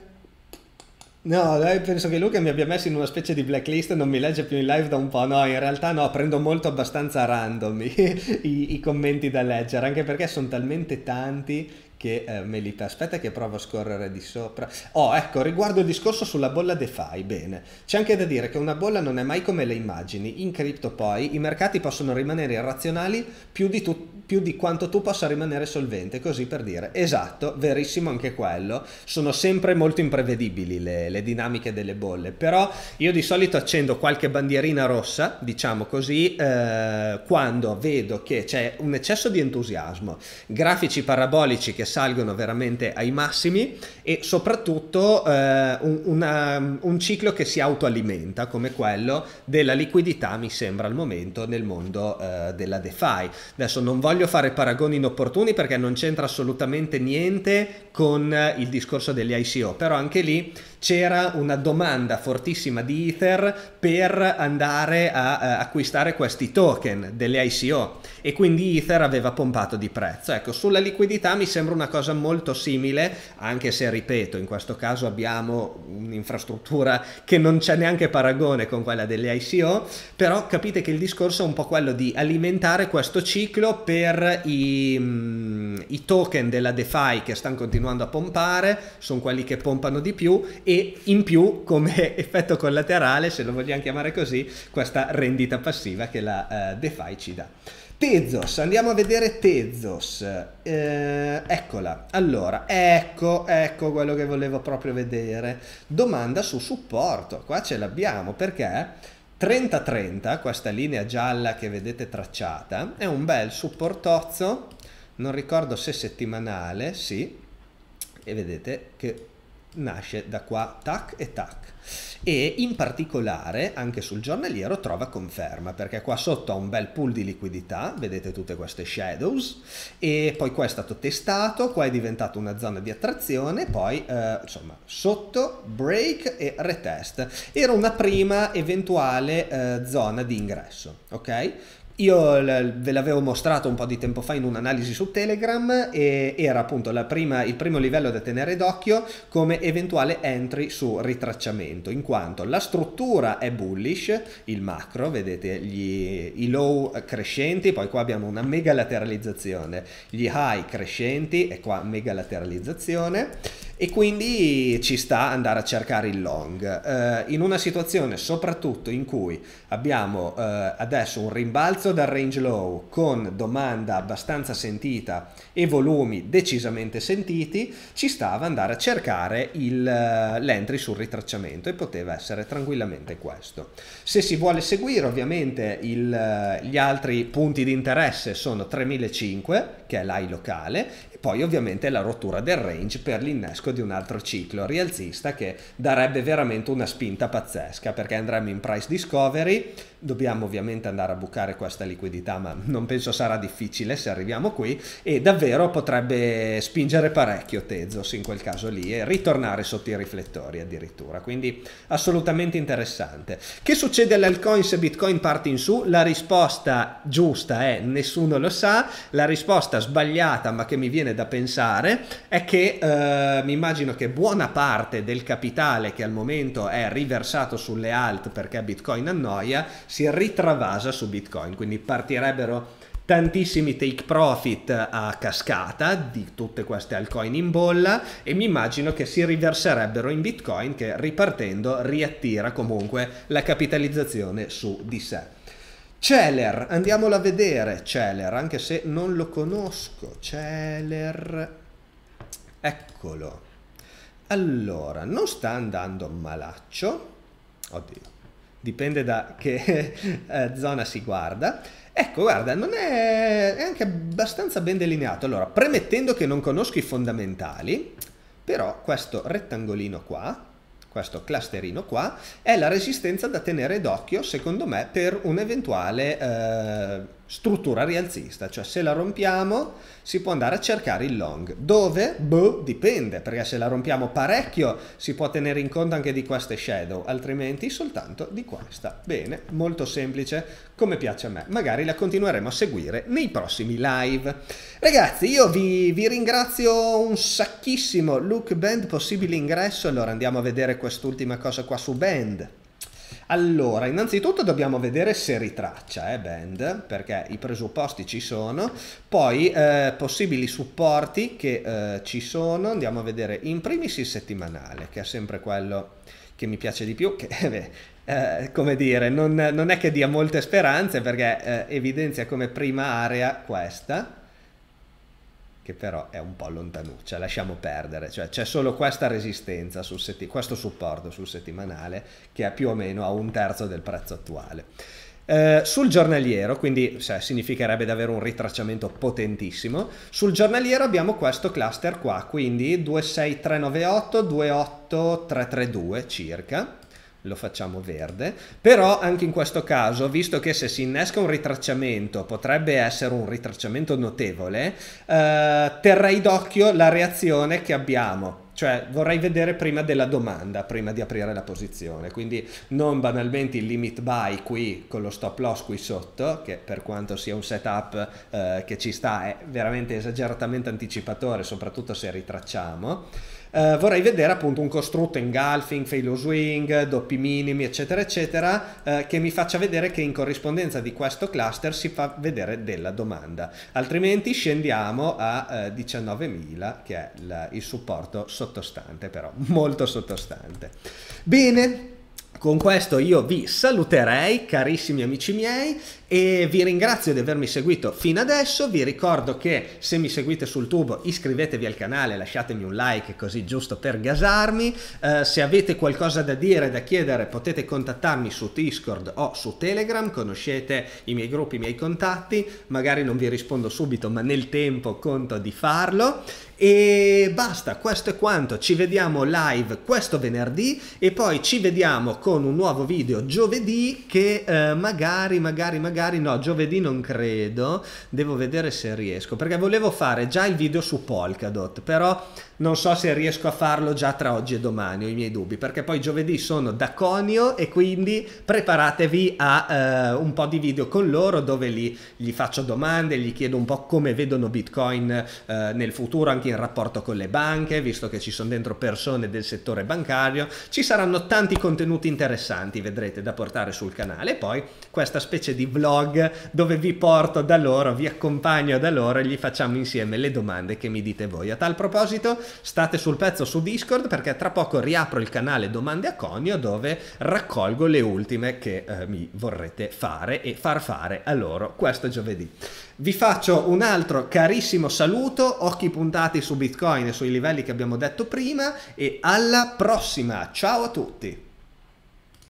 No, dai, penso che Luca mi abbia messo in una specie di blacklist, non mi legge più in live da un po'. No, in realtà no, prendo molto abbastanza random i, i, i commenti da leggere, anche perché sono talmente tanti che eh, me li... Aspetta che provo a scorrere di sopra. Oh, ecco, riguardo il discorso sulla bolla DeFi, bene, c'è anche da dire che una bolla non è mai come le immagini. In cripto poi i mercati possono rimanere irrazionali più di, tu, più di quanto tu possa rimanere solvente, così per dire. Esatto, verissimo anche quello. Sono sempre molto imprevedibili le, le dinamiche delle bolle, però io di solito accendo qualche bandierina rossa, diciamo così, eh, quando vedo che c'è un eccesso di entusiasmo, grafici parabolici che salgono veramente ai massimi e soprattutto eh, un, una, un ciclo che si autoalimenta come quello della liquidità, mi sembra al momento nel mondo eh, della DeFi. Adesso non voglio fare paragoni inopportuni perché non c'entra assolutamente niente con il discorso degli I C O, però anche lì c'era una domanda fortissima di Ether per andare a, a acquistare questi token delle I C O e quindi Ether aveva pompato di prezzo. Ecco, sulla liquidità mi sembra una cosa molto simile, anche se ripeto, in questo caso abbiamo un'infrastruttura che non c'è neanche paragone con quella delle I C O, però capite che il discorso è un po' quello di alimentare questo ciclo per i, mh, i token della DeFi che stanno continuando a pompare, sono quelli che pompano di più, e in più come effetto collaterale, se lo vogliamo chiamare così, questa rendita passiva che la uh, DeFi ci dà. Tezos, andiamo a vedere Tezos, eh, eccola, allora, ecco, ecco quello che volevo proprio vedere, domanda su supporto, qua ce l'abbiamo, perché trenta trenta, questa linea gialla che vedete tracciata, è un bel supportozzo, non ricordo se settimanale, sì, e vedete che nasce da qua, tac e tac. E in particolare anche sul giornaliero trova conferma, perché qua sotto ha un bel pool di liquidità, vedete tutte queste shadows, e poi qua è stato testato, qua è diventato una zona di attrazione, poi eh, insomma sotto break e retest. Era una prima eventuale eh, zona di ingresso, ok? Io ve l'avevo mostrato un po' di tempo fa in un'analisi su Telegram e era appunto la prima, il primo livello da tenere d'occhio come eventuale entry su ritracciamento, in quanto la struttura è bullish, il macro, vedete gli, i low crescenti, poi qua abbiamo una mega lateralizzazione, gli high crescenti e qua mega lateralizzazione. E quindi ci sta andare a cercare il long eh, in una situazione soprattutto in cui abbiamo eh, adesso un rimbalzo dal range low con domanda abbastanza sentita e volumi decisamente sentiti, ci stava andare a cercare l'entry sul ritracciamento e poteva essere tranquillamente questo. Se si vuole seguire ovviamente il, gli altri punti di interesse sono tremilacinquecento che è l'high locale, poi ovviamente la rottura del range per l'innesco di un altro ciclo rialzista che darebbe veramente una spinta pazzesca, perché andremo in price discovery, dobbiamo ovviamente andare a bucare questa liquidità, ma non penso sarà difficile se arriviamo qui, e davvero potrebbe spingere parecchio Tezos in quel caso lì e ritornare sotto i riflettori addirittura, quindi assolutamente interessante. Che succede all'altcoin se Bitcoin parte in su? La risposta giusta è nessuno lo sa, la risposta sbagliata ma che mi viene da pensare è che eh, mi immagino che buona parte del capitale che al momento è riversato sulle alt perché Bitcoin annoia si ritravasa su Bitcoin, quindi partirebbero tantissimi take profit a cascata di tutte queste altcoin in bolla e mi immagino che si riverserebbero in Bitcoin che ripartendo riattira comunque la capitalizzazione su di sé. Celer, andiamolo a vedere, Celer, anche se non lo conosco, Celer, eccolo. Allora, non sta andando malaccio, oddio, dipende da che eh, zona si guarda. Ecco, guarda, non è, è anche abbastanza ben delineato. Allora, premettendo che non conosco i fondamentali, però questo rettangolino qua, questo clusterino qua, è la resistenza da tenere d'occhio, secondo me, per un'eventuale eh, struttura rialzista. Cioè, se la rompiamo, si può andare a cercare il long. Dove? Boh, dipende, perché se la rompiamo parecchio, si può tenere in conto anche di queste shadow, altrimenti soltanto di questa. Bene, molto semplice, come piace a me. Magari la continueremo a seguire nei prossimi live. Ragazzi, io vi, vi ringrazio un sacchissimo. Look Band, possibile ingresso. Allora, andiamo a vedere quest'ultima cosa qua su Band. Allora, innanzitutto dobbiamo vedere se ritraccia eh, Band, perché i presupposti ci sono, poi eh, possibili supporti che eh, ci sono, andiamo a vedere in primis il settimanale, che è sempre quello che mi piace di più, che beh, eh, come dire, non, non è che dia molte speranze, perché eh, evidenzia come prima area questa, che però è un po' lontanuccia, lasciamo perdere, cioè c'è solo questa resistenza, sul questo supporto sul settimanale che è più o meno a un terzo del prezzo attuale. Eh, sul giornaliero, quindi cioè, significherebbe davvero un ritracciamento potentissimo, sul giornaliero abbiamo questo cluster qua, quindi due sei tre nove otto, due otto tre tre due circa, lo facciamo verde, però anche in questo caso, visto che se si innesca un ritracciamento potrebbe essere un ritracciamento notevole, eh, terrei d'occhio la reazione che abbiamo, cioè vorrei vedere prima della domanda, prima di aprire la posizione, quindi non banalmente il limit buy qui con lo stop loss qui sotto, che per quanto sia un setup eh, che ci sta è veramente esageratamente anticipatore, soprattutto se ritracciamo. Uh, vorrei vedere appunto un costrutto engulfing, failure swing, doppi minimi eccetera eccetera uh, che mi faccia vedere che in corrispondenza di questo cluster si fa vedere della domanda, altrimenti scendiamo a uh, diciannovemila che è la, il supporto sottostante, però molto sottostante. Bene, con questo io vi saluterei carissimi amici miei E vi ringrazio di avermi seguito fino adesso, vi ricordo che se mi seguite sul tubo iscrivetevi al canale, lasciatemi un like così giusto per gasarmi, eh, se avete qualcosa da dire, da chiedere potete contattarmi su Discord o su Telegram, conoscete i miei gruppi, i miei contatti, magari non vi rispondo subito ma nel tempo conto di farlo. E basta, questo è quanto, ci vediamo live questo venerdì e poi ci vediamo con un nuovo video giovedì che eh, magari, magari, magari, no, giovedì non credo, devo vedere se riesco, perché volevo fare già il video su Polkadot, però non so se riesco a farlo già tra oggi e domani, ho i miei dubbi, perché poi giovedì sono da Conio e quindi preparatevi a eh, un po' di video con loro dove li, gli faccio domande, gli chiedo un po' come vedono Bitcoin eh, nel futuro, anche in rapporto con le banche, visto che ci sono dentro persone del settore bancario. Ci saranno tanti contenuti interessanti, vedrete, da portare sul canale, e poi questa specie di vlog dove vi porto da loro, vi accompagno da loro e gli facciamo insieme le domande che mi dite voi. A tal proposito state sul pezzo su Discord, perché tra poco riapro il canale Domande a Conio dove raccolgo le ultime che eh, mi vorrete fare e far fare a loro questo giovedì. Vi faccio un altro carissimo saluto, occhi puntati su Bitcoin e sui livelli che abbiamo detto prima, e alla prossima, ciao a tutti!